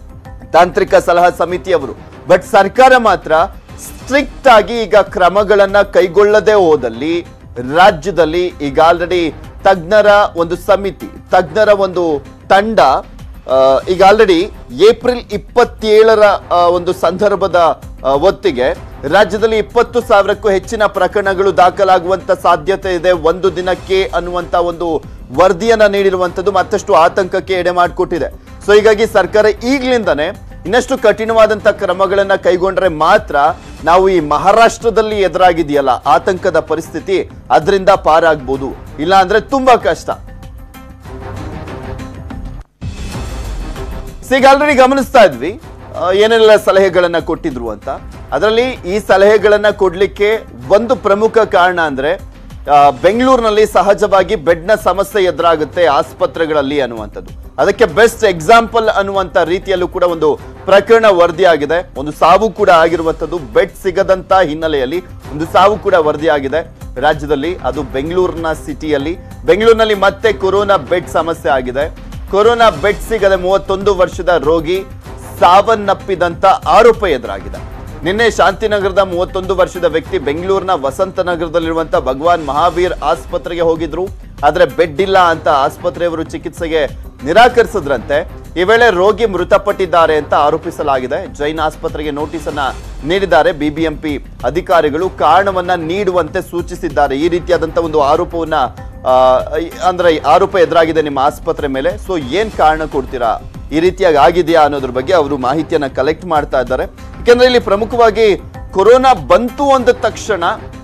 S1: ತಾಂತ್ರಿಕ ಸಲಹಾ ಸಮಿತಿಯವರು. ಬಟ್ ಸರ್ಕಾರ ಮಾತ್ರ ಸ್ಟ್ರಿಕ್ಟ್ ಆಗಿ ಈಗ ಕ್ರಮಗಳನ್ನ ಕೈಗೊಳ್ಳದೆ ಹೋದಲ್ಲಿ ರಾಜ್ಯದಲ್ಲಿ ಈಗ ಆಲ್ರೆಡಿ ತಜ್ಞರ ಒಂದು ಸಮಿತಿ, ತಜ್ಞರ ಒಂದು ತಂಡ ಈಗ ಆಲ್ರೆಡಿ ಏಪ್ರಿಲ್ 27ರ ಒಂದು ಸಂದರ್ಭದ ಹೊತ್ತಿಗೆ ರಾಜ್ಯದಲ್ಲಿ 20,000ಕ್ಕೂ ಹೆಚ್ಚಿನ ಪ್ರಕರಣಗಳು ದಾಖಲಾಗುವಂತ ಸಾಧ್ಯತೆ ಇದೆ ಒಂದು ದಿನಕ್ಕೆ ಅನ್ನುವಂತ ಒಂದು ವರದಿಯನ್ನ ನೀಡಿರುವಂತದ್ದು ಮತ್ತಷ್ಟು ಆತಂಕಕ್ಕೆ ಎಡೆ ಮಾಡಿಕೊಟ್ಟಿದೆ. ಸೊ ಹೀಗಾಗಿ ಸರ್ಕಾರ ಈಗಲಿಂದಾನೇ ಇನ್ನಷ್ಟು ಕಠಿಣವಾದಂತ ಕ್ರಮಗಳನ್ನ ಕೈಗೊಂಡ್ರೆ ಮಾತ್ರ ನಾವು ಈ ಮಹಾರಾಷ್ಟ್ರದಲ್ಲಿ ಎದುರಾಗಿದೆಯಲ್ಲ ಆತಂಕದ ಪರಿಸ್ಥಿತಿ, ಅದರಿಂದ ಪಾರಾಗಬಹುದು. ಇಲ್ಲ ಅಂದ್ರೆ ತುಂಬಾ ಕಷ್ಟ. ಈಗ ಆಲ್ರೆಡಿ ಗಮನಿಸ್ತಾ ಇದ್ವಿ ಏನೆಲ್ಲ ಸಲಹೆಗಳನ್ನ ಕೊಟ್ಟಿದ್ರು ಅಂತ. ಅದರಲ್ಲಿ ಈ ಸಲಹೆಗಳನ್ನ ಕೊಡ್ಲಿಕ್ಕೆ ಒಂದು ಪ್ರಮುಖ ಕಾರಣ ಅಂದ್ರೆ ಬೆಂಗಳೂರಿನಲ್ಲಿ ಸಹಜವಾಗಿ ಬೆಡ್ನ ಸಮಸ್ಯೆ ಎದುರಾಗುತ್ತೆ ಆಸ್ಪತ್ರೆಗಳಲ್ಲಿ ಅನ್ನುವಂಥದ್ದು. ಅದಕ್ಕೆ ಬೆಸ್ಟ್ ಎಕ್ಸಾಂಪಲ್ ಅನ್ನುವಂತ ರೀತಿಯಲ್ಲೂ ಕೂಡ ಒಂದು ಪ್ರಕರಣ ವರದಿಯಾಗಿದೆ. ಒಂದು ಸಾವು ಕೂಡ ಆಗಿರುವಂಥದ್ದು, ಬೆಡ್ ಸಿಗದಂತ ಹಿನ್ನೆಲೆಯಲ್ಲಿ ಒಂದು ಸಾವು ಕೂಡ ವರದಿಯಾಗಿದೆ ರಾಜ್ಯದಲ್ಲಿ. ಅದು ಬೆಂಗಳೂರಿನ ಸಿಟಿಯಲ್ಲಿ. ಬೆಂಗಳೂರಿನಲ್ಲಿ ಮತ್ತೆ ಕೊರೋನಾ ಬೆಡ್ ಸಮಸ್ಯೆ ಆಗಿದೆ. ಕೊರೋನಾ ಬೆಡ್ ಸಿಗದೆ 31 ವರ್ಷದ ರೋಗಿ ಸಾವನ್ನಪ್ಪಿದಂತ ಆರೋಪ ಎದುರಾಗಿದೆ. ನಿನ್ನೆ ಶಾಂತಿನಗರದ 31 ವರ್ಷದ ವ್ಯಕ್ತಿ ಬೆಂಗಳೂರಿನ ವಸಂತನಗರದಲ್ಲಿರುವಂತ ಭಗವಾನ್ ಮಹಾವೀರ್ ಆಸ್ಪತ್ರೆಗೆ ಹೋಗಿದ್ರು. ಆದ್ರೆ ಬೆಡ್ ಇಲ್ಲ ಅಂತ ಆಸ್ಪತ್ರೆಯವರು ಚಿಕಿತ್ಸೆಗೆ ನಿರಾಕರಿಸಿದ್ರಂತೆ. ಈ ವೇಳೆ ರೋಗಿ ಮೃತಪಟ್ಟಿದ್ದಾರೆ ಅಂತ ಆರೋಪಿಸಲಾಗಿದೆ. ಜೈನ್ ಆಸ್ಪತ್ರೆಗೆ ನೋಟಿಸ್ ಅನ್ನ ನೀಡಿದ್ದಾರೆ ಬಿಬಿಎಂಪಿ ಅಧಿಕಾರಿಗಳು. ಕಾರಣವನ್ನ ನೀಡುವಂತೆ ಸೂಚಿಸಿದ್ದಾರೆ. ಈ ರೀತಿಯಾದಂತ ಒಂದು ಆರೋಪವನ್ನ ಅಂದ್ರೆ ಆರೋಪ ಎದುರಾಗಿದೆ ನಿಮ್ಮ ಆಸ್ಪತ್ರೆ ಮೇಲೆ. ಸೊ ಏನ್ ಕಾರಣ ಕೊಡ್ತೀರಾ, ಈ ರೀತಿಯಾಗಿ ಆಗಿದೆಯಾ ಅನ್ನೋದ್ರ ಬಗ್ಗೆ ಅವರು ಮಾಹಿತಿಯನ್ನ ಕಲೆಕ್ಟ್ ಮಾಡ್ತಾ ಇದ್ದಾರೆ. ಯಾಕಂದ್ರೆ ಇಲ್ಲಿ ಪ್ರಮುಖವಾಗಿ ಕೊರೋನಾ ಬಂತು ಅಂದ ತಕ್ಷಣ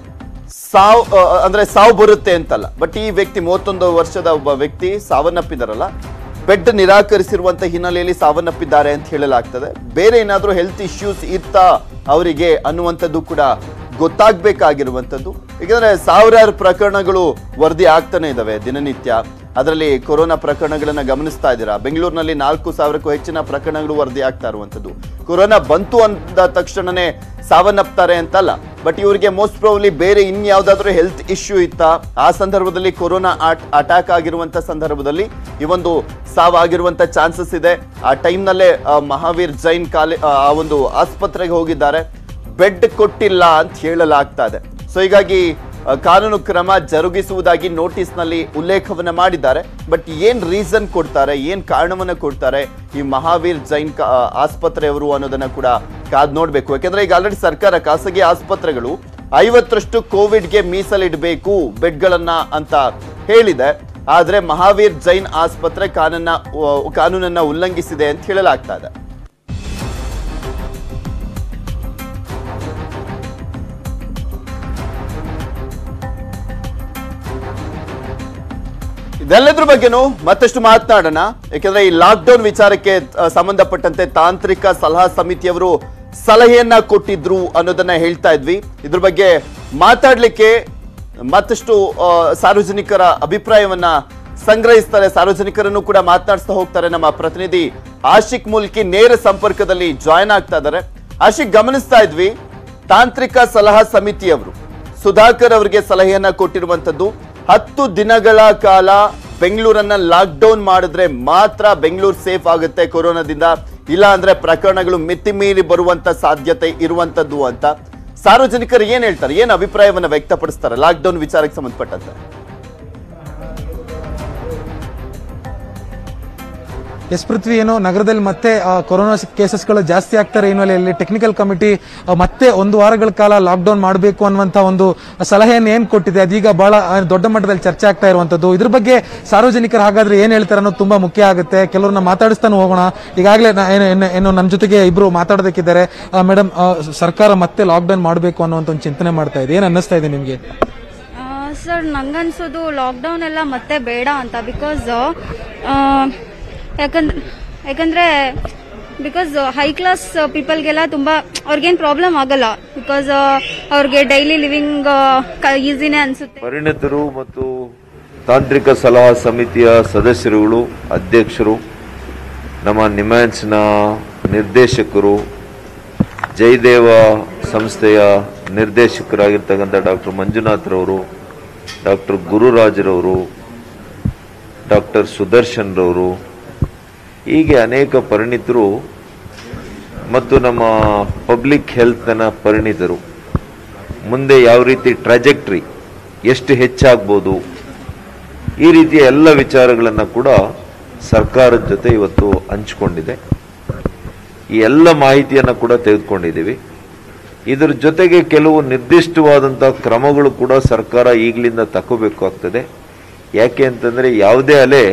S1: ಸಾವು ಬರುತ್ತೆ ಅಂತಲ್ಲ. ಬಟ್ ಈ ವ್ಯಕ್ತಿ 31 ವರ್ಷದ ಒಬ್ಬ ವ್ಯಕ್ತಿ ಸಾವನ್ನಪ್ಪಿದಾರಲ್ಲ, ಬೆಡ್ ನಿರಾಕರಿಸಿರುವಂತ ಹಿನ್ನೆಲೆಯಲ್ಲಿ ಸಾವನ್ನಪ್ಪಿದ್ದಾರೆ ಅಂತ ಹೇಳಲಾಗ್ತದೆ. ಬೇರೆ ಏನಾದ್ರೂ ಹೆಲ್ತ್ ಇಶ್ಯೂಸ್ ಇರ್ತಾ ಅವರಿಗೆ ಅನ್ನುವಂಥದ್ದು ಕೂಡ ಗೊತ್ತಾಗಬೇಕಾಗಿರುವಂಥದ್ದು. ಯಾಕಂದ್ರೆ ಸಾವಿರಾರು ಪ್ರಕರಣಗಳು ವರದಿ ಆಗ್ತಾನೆ ಇದಾವೆ ದಿನನಿತ್ಯ. ಅದರಲ್ಲಿ ಕೊರೋನಾ ಪ್ರಕರಣಗಳನ್ನ ಗಮನಿಸ್ತಾ ಇದ್ದೀರಾ. ಬೆಂಗಳೂರಿನಲ್ಲಿ 4,000ಕ್ಕೂ ಹೆಚ್ಚಿನ ಪ್ರಕರಣಗಳು ವರದಿ ಆಗ್ತಾ ಇರುವಂಥದ್ದು. ಕೊರೋನಾ ಬಂತು ಅಂದ ತಕ್ಷಣನೇ ಸಾವನ್ನಪ್ತಾರೆ ಅಂತಲ್ಲ, ಬಟ್ ಇವರಿಗೆ ಮೋಸ್ಟ್ ಪ್ರಾಬಬ್ಲಿ ಬೇರೆ ಇನ್ಯಾವುದಾದ್ರೂ ಹೆಲ್ತ್ ಇಶ್ಯೂ ಇತ್ತಾ, ಆ ಸಂದರ್ಭದಲ್ಲಿ ಕೊರೋನಾ ಅಟ್ಯಾಕ್ ಆಗಿರುವಂತ ಸಂದರ್ಭದಲ್ಲಿ ಈ ಒಂದು ಸಾವಾಗಿರುವಂತ ಚಾನ್ಸಸ್ ಇದೆ. ಆ ಟೈಮ್ನಲ್ಲೇ ಮಹಾವೀರ್ ಜೈನ್ ಆ ಒಂದು ಆಸ್ಪತ್ರೆಗೆ ಹೋಗಿದ್ದಾರೆ. ಬೆಡ್ ಕೊಟ್ಟಿಲ್ಲ ಅಂತ ಹೇಳಲಾಗ್ತಾ ಇದೆ. ಸೊ ಹೀಗಾಗಿ ಕಾನೂನು ಕ್ರಮ ಜರುಗಿಸುವುದಾಗಿ ನೋಟಿಸ್ ನಲ್ಲಿ ಉಲ್ಲೇಖವನ್ನ ಮಾಡಿದ್ದಾರೆ. ಬಟ್ ಏನ್ ರೀಸನ್ ಕೊಡ್ತಾರೆ, ಏನ್ ಕಾರಣವನ್ನ ಕೊಡ್ತಾರೆ ಈ ಮಹಾವೀರ್ ಜೈನ್ ಆಸ್ಪತ್ರೆಯವರು ಅನ್ನೋದನ್ನ ಕೂಡ ಕಾದ್ ನೋಡ್ಬೇಕು. ಯಾಕಂದ್ರೆ ಈಗ ಆಲ್ರೆಡಿ ಸರ್ಕಾರ ಖಾಸಗಿ ಆಸ್ಪತ್ರೆಗಳು 50ರಷ್ಟು ಕೋವಿಡ್ಗೆ ಮೀಸಲಿಡಬೇಕು ಬೆಡ್ಗಳನ್ನ ಅಂತ ಹೇಳಿದೆ. ಆದ್ರೆ ಮಹಾವೀರ್ ಜೈನ್ ಆಸ್ಪತ್ರೆ ಕಾನೂನನ್ನ ಉಲ್ಲಂಘಿಸಿದೆ ಅಂತ ಹೇಳಲಾಗ್ತಾ ಇದೆ. ಇದೆಲ್ಲದ್ರ ಬಗ್ಗೆನೂ ಮತ್ತಷ್ಟು ಮಾತನಾಡೋಣ. ಯಾಕಂದ್ರೆ ಈ ಲಾಕ್ಡೌನ್ ವಿಚಾರಕ್ಕೆ ಸಂಬಂಧಪಟ್ಟಂತೆ ತಾಂತ್ರಿಕ ಸಲಹಾ ಸಮಿತಿಯವರು ಸಲಹೆಯನ್ನ ಕೊಟ್ಟಿದ್ರು ಅನ್ನೋದನ್ನ ಹೇಳ್ತಾ ಇದ್ವಿ. ಇದ್ರ ಬಗ್ಗೆ ಮಾತಾಡ್ಲಿಕ್ಕೆ ಮತ್ತಷ್ಟು ಸಾರ್ವಜನಿಕರ ಅಭಿಪ್ರಾಯವನ್ನ ಸಂಗ್ರಹಿಸ್ತಾರೆ, ಸಾರ್ವಜನಿಕರನ್ನು ಕೂಡ ಮಾತನಾಡಿಸ್ತಾ ಹೋಗ್ತಾರೆ. ನಮ್ಮ ಪ್ರತಿನಿಧಿ ಆಶಿಕ್ ಮುಲ್ಕಿ ನೇರ ಸಂಪರ್ಕದಲ್ಲಿ ಜಾಯ್ನ್ ಆಗ್ತಾ ಇದ್ದಾರೆ. ಆಶಿಕ್, ಗಮನಿಸ್ತಾ ಇದ್ವಿ ತಾಂತ್ರಿಕ ಸಲಹಾ ಸಮಿತಿಯವರು ಸುಧಾಕರ್ ಅವರಿಗೆ ಸಲಹೆಯನ್ನ ಕೊಟ್ಟಿರುವಂತದ್ದು 10 ದಿನಗಳ ಕಾಲ ಬೆಂಗಳೂರನ್ನ ಲಾಕ್ ಡೌನ್ ಮಾಡಿದ್ರೆ ಮಾತ್ರ ಬೆಂಗಳೂರು ಸೇಫ್ ಆಗುತ್ತೆ ಕೊರೋನಾದಿಂದ, ಇಲ್ಲ ಅಂದ್ರೆ ಪ್ರಕರಣಗಳು ಮಿತಿಮೀರಿ ಬರುವಂತ ಸಾಧ್ಯತೆ ಇರುವಂತದ್ದು ಅಂತ ಸಾರ್ವಜನಿಕರು ಏನ್ ಹೇಳ್ತಾರೆ, ಏನ್ ಅಭಿಪ್ರಾಯವನ್ನ ವ್ಯಕ್ತಪಡಿಸ್ತಾರೆ ಲಾಕ್ ಡೌನ್ ವಿಚಾರಕ್ಕೆ ಸಂಬಂಧಪಟ್ಟಂತೆ?
S4: ಎಸ್ ಪೃಥ್ವಿ, ಏನು ನಗರದಲ್ಲಿ ಮತ್ತೆ ಕೊರೋನಾ ಕೇಸಸ್ಗಳು ಜಾಸ್ತಿ ಆಗ್ತಾರೆ ಹಿನ್ನೆಲೆಯಲ್ಲಿ ಟೆಕ್ನಿಕಲ್ ಕಮಿಟಿ ಮತ್ತೆ 1 ವಾರಗಳ ಕಾಲ ಲಾಕ್ ಡೌನ್ ಮಾಡಬೇಕು ಅನ್ನುವಂತ ಒಂದು ಸಲಹೆಯನ್ನು ಏನ್ ಕೊಟ್ಟಿದೆ, ಅದೀಗ ಬಹಳ ದೊಡ್ಡ ಮಟ್ಟದಲ್ಲಿ ಚರ್ಚೆ ಆಗ್ತಾ ಇರುವಂತದ್ದು. ಇದ್ರ ಬಗ್ಗೆ ಸಾರ್ವಜನಿಕರು ಹಾಗಾದ್ರೆ ಏನ್ ಹೇಳ್ತಾರೆ ಅನ್ನೋದು ತುಂಬಾ ಮುಖ್ಯ ಆಗುತ್ತೆ. ಕೆಲವ್ರನ್ನ ಮಾತಾಡಿಸ್ತಾನೆ ಹೋಗೋಣ. ಈಗಾಗಲೇ ಏನು ನನ್ನ ಜೊತೆಗೆ ಇಬ್ರು ಮಾತಾಡೋದಕ್ಕಿದ್ದಾರೆ. ಮೇಡಮ್, ಸರ್ಕಾರ ಮತ್ತೆ ಲಾಕ್ ಡೌನ್ ಮಾಡಬೇಕು ಅನ್ನುವಂತ ಒಂದು ಚಿಂತನೆ ಮಾಡ್ತಾ ಇದೆ, ಏನ್ ಅನ್ನಿಸ್ತಾ ಇದೆ ನಿಮ್ಗೆ?
S5: ಸರ್, ನಂಗನ್ಸೋದು ಲಾಕ್ ಡೌನ್ ಎಲ್ಲ ಮತ್ತೆ ಬೇಡ ಅಂತ. ಯಾಕಂದ್ರೆ ಹೈ ಕ್ಲಾಸ್ ಪೀಪಲ್ಗೆಲ್ಲ ತುಂಬಾ ಅವ್ರಿಗೇನು ಪ್ರಾಬ್ಲಮ್ ಆಗಲ್ಲ. ಬಿಕಾಸ್ ಅವ್ರಿಗೆ ಡೈಲಿ ಲಿವಿಂಗ್ ಈಸಿನೇ ಅನ್ಸುತ್ತೆ.
S2: ಪರಿಣಿತರು ಮತ್ತು ತಾಂತ್ರಿಕ ಸಲಹಾ ಸಮಿತಿಯ ಸದಸ್ಯರುಗಳು, ಅಧ್ಯಕ್ಷರು, ನಮ್ಮ ನಿಮ್ಯಾನ್ಸ್ನ ನಿರ್ದೇಶಕರು, ಜಯದೇವ ಸಂಸ್ಥೆಯ ನಿರ್ದೇಶಕರಾಗಿರ್ತಕ್ಕಂಥ ಡಾಕ್ಟರ್ ಮಂಜುನಾಥ್ ರವರು, ಡಾಕ್ಟರ್ ಗುರುರಾಜ್ರವರು, ಡಾಕ್ಟರ್ ಸುದರ್ಶನ್ ರವರು, ಹೀಗೆ ಅನೇಕ ಪರಿಣಿತರು ಮತ್ತು ನಮ್ಮ ಪಬ್ಲಿಕ್ ಹೆಲ್ತ್ನ ಪರಿಣಿತರು ಮುಂದೆ ಯಾವ ರೀತಿ ಟ್ರಾಜೆಕ್ಟ್ರಿ ಎಷ್ಟು ಹೆಚ್ಚಾಗ್ಬೋದು, ಈ ರೀತಿಯ ಎಲ್ಲ ವಿಚಾರಗಳನ್ನು ಕೂಡ ಸರ್ಕಾರದ ಜೊತೆ ಇವತ್ತು ಹಂಚಿಕೊಂಡಿದೆ. ಈ ಎಲ್ಲ ಮಾಹಿತಿಯನ್ನು ಕೂಡ ತೆಗೆದುಕೊಂಡಿದ್ದೀವಿ. ಇದರ ಜೊತೆಗೆ ಕೆಲವು ನಿರ್ದಿಷ್ಟವಾದಂಥ ಕ್ರಮಗಳು ಕೂಡ ಸರ್ಕಾರ ಈಗಲಿಂದ ತಗೋಬೇಕಾಗ್ತದೆ. ಯಾಕೆ ಅಂತಂದರೆ ಯಾವುದೇ ಅಲೆ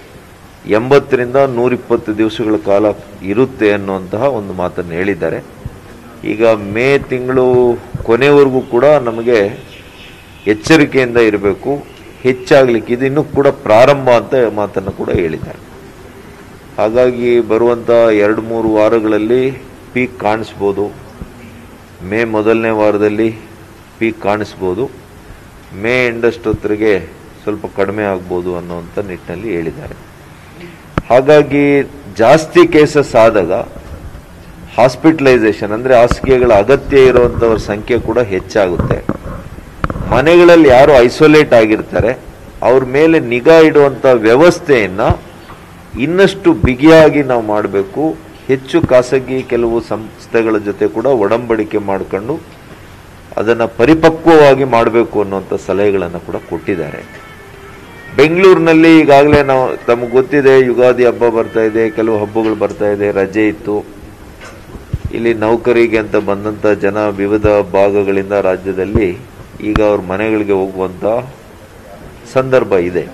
S2: 80ರಿಂದ 120 ದಿವಸಗಳ ಕಾಲ ಇರುತ್ತೆ ಅನ್ನುವಂತಹ ಒಂದು ಮಾತನ್ನು ಹೇಳಿದ್ದಾರೆ. ಈಗ ಮೇ ತಿಂಗಳು ಕೊನೆವರೆಗೂ ಕೂಡ ನಮಗೆ ಎಚ್ಚರಿಕೆಯಿಂದ ಇರಬೇಕು, ಹೆಚ್ಚಾಗಲಿಕ್ಕೆ ಇದು ಇನ್ನೂ ಕೂಡ ಪ್ರಾರಂಭ ಅಂತ ಮಾತನ್ನು ಕೂಡ ಹೇಳಿದ್ದಾರೆ. ಹಾಗಾಗಿ ಬರುವಂಥ 2-3 ವಾರಗಳಲ್ಲಿ ಪೀಕ್ ಕಾಣಿಸ್ಬೋದು. ಮೇ ಮೊದಲನೇ ವಾರದಲ್ಲಿ ಪೀಕ್ ಕಾಣಿಸ್ಬೋದು, ಮೇ ಎಂಡಷ್ಟೊತ್ತರಿಗೆ ಸ್ವಲ್ಪ ಕಡಿಮೆ ಆಗ್ಬೋದು ಅನ್ನೋವಂಥ ನಿಟ್ಟಿನಲ್ಲಿ ಹೇಳಿದ್ದಾರೆ. ಹಾಗಾಗಿ ಜಾಸ್ತಿ ಕೇಸಸ್ ಆದಾಗ ಹಾಸ್ಪಿಟಲೈಸೇಷನ್ ಅಂದರೆ ಹಾಸಿಗೆಗಳ ಅಗತ್ಯ ಇರುವಂಥವ್ರ ಸಂಖ್ಯೆ ಕೂಡ ಹೆಚ್ಚಾಗುತ್ತೆ. ಮನೆಗಳಲ್ಲಿ ಯಾರು ಐಸೋಲೇಟ್ ಆಗಿರ್ತಾರೆ ಅವ್ರ ಮೇಲೆ ನಿಗಾ ಇಡುವಂಥ ವ್ಯವಸ್ಥೆಯನ್ನು ಇನ್ನಷ್ಟು ಬಿಗಿಯಾಗಿ ನಾವು ಮಾಡಬೇಕು. ಹೆಚ್ಚು ಖಾಸಗಿ ಕೆಲವು ಸಂಸ್ಥೆಗಳ ಜೊತೆ ಕೂಡ ಒಡಂಬಡಿಕೆ ಮಾಡಿಕೊಂಡು ಅದನ್ನು ಪರಿಪಕ್ವವಾಗಿ ಮಾಡಬೇಕು ಅನ್ನುವಂಥ ಸಲಹೆಗಳನ್ನು ಕೂಡ ಕೊಟ್ಟಿದ್ದಾರೆ. ಬೆಂಗಳೂರಿನಲ್ಲಿ ಈಗಾಗಲೇ ನಾವು ತಮಗೆ ಗೊತ್ತಿದೆ, ಯುಗಾದಿ ಹಬ್ಬ ಬರ್ತಾ ಇದೆ, ಕೆಲವು ಹಬ್ಬಗಳು ಬರ್ತಾ ಇದೆ, ರಜೆ ಇತ್ತು. ಇಲ್ಲಿ ನೌಕರಿಗೆ ಅಂತ ಬಂದಂಥ ಜನ ವಿವಿಧ ಭಾಗಗಳಿಂದ ರಾಜ್ಯದಲ್ಲಿ ಈಗ ಅವ್ರ ಮನೆಗಳಿಗೆ ಹೋಗುವಂಥ ಸಂದರ್ಭ ಇದೆ.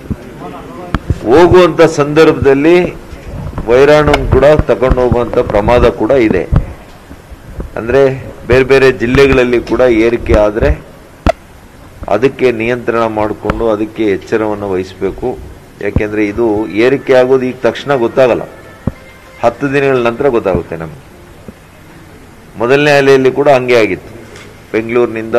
S2: ಹೋಗುವಂಥ ಸಂದರ್ಭದಲ್ಲಿ ವೈರಾಣು ಕೂಡ ತಗೊಂಡು ಹೋಗುವಂಥ ಪ್ರಮಾದ ಕೂಡ ಇದೆ. ಅಂದರೆ ಬೇರೆ ಬೇರೆ ಜಿಲ್ಲೆಗಳಲ್ಲಿ ಕೂಡ ಏರಿಕೆ ಆದರೆ ಅದಕ್ಕೆ ನಿಯಂತ್ರಣ ಮಾಡಿಕೊಂಡು ಅದಕ್ಕೆ ಎಚ್ಚರವನ್ನು ವಹಿಸಬೇಕು. ಯಾಕೆಂದರೆ ಇದು ಏರಿಕೆ ಆಗೋದು ಈಗ ತಕ್ಷಣ ಗೊತ್ತಾಗಲ್ಲ, 10 ದಿನಗಳ ನಂತರ ಗೊತ್ತಾಗುತ್ತೆ ನಮಗೆ. ಮೊದಲನೇ ಅಲೆಯಲ್ಲಿ ಕೂಡ ಹಂಗೆ ಆಗಿತ್ತು. ಬೆಂಗಳೂರಿನಿಂದ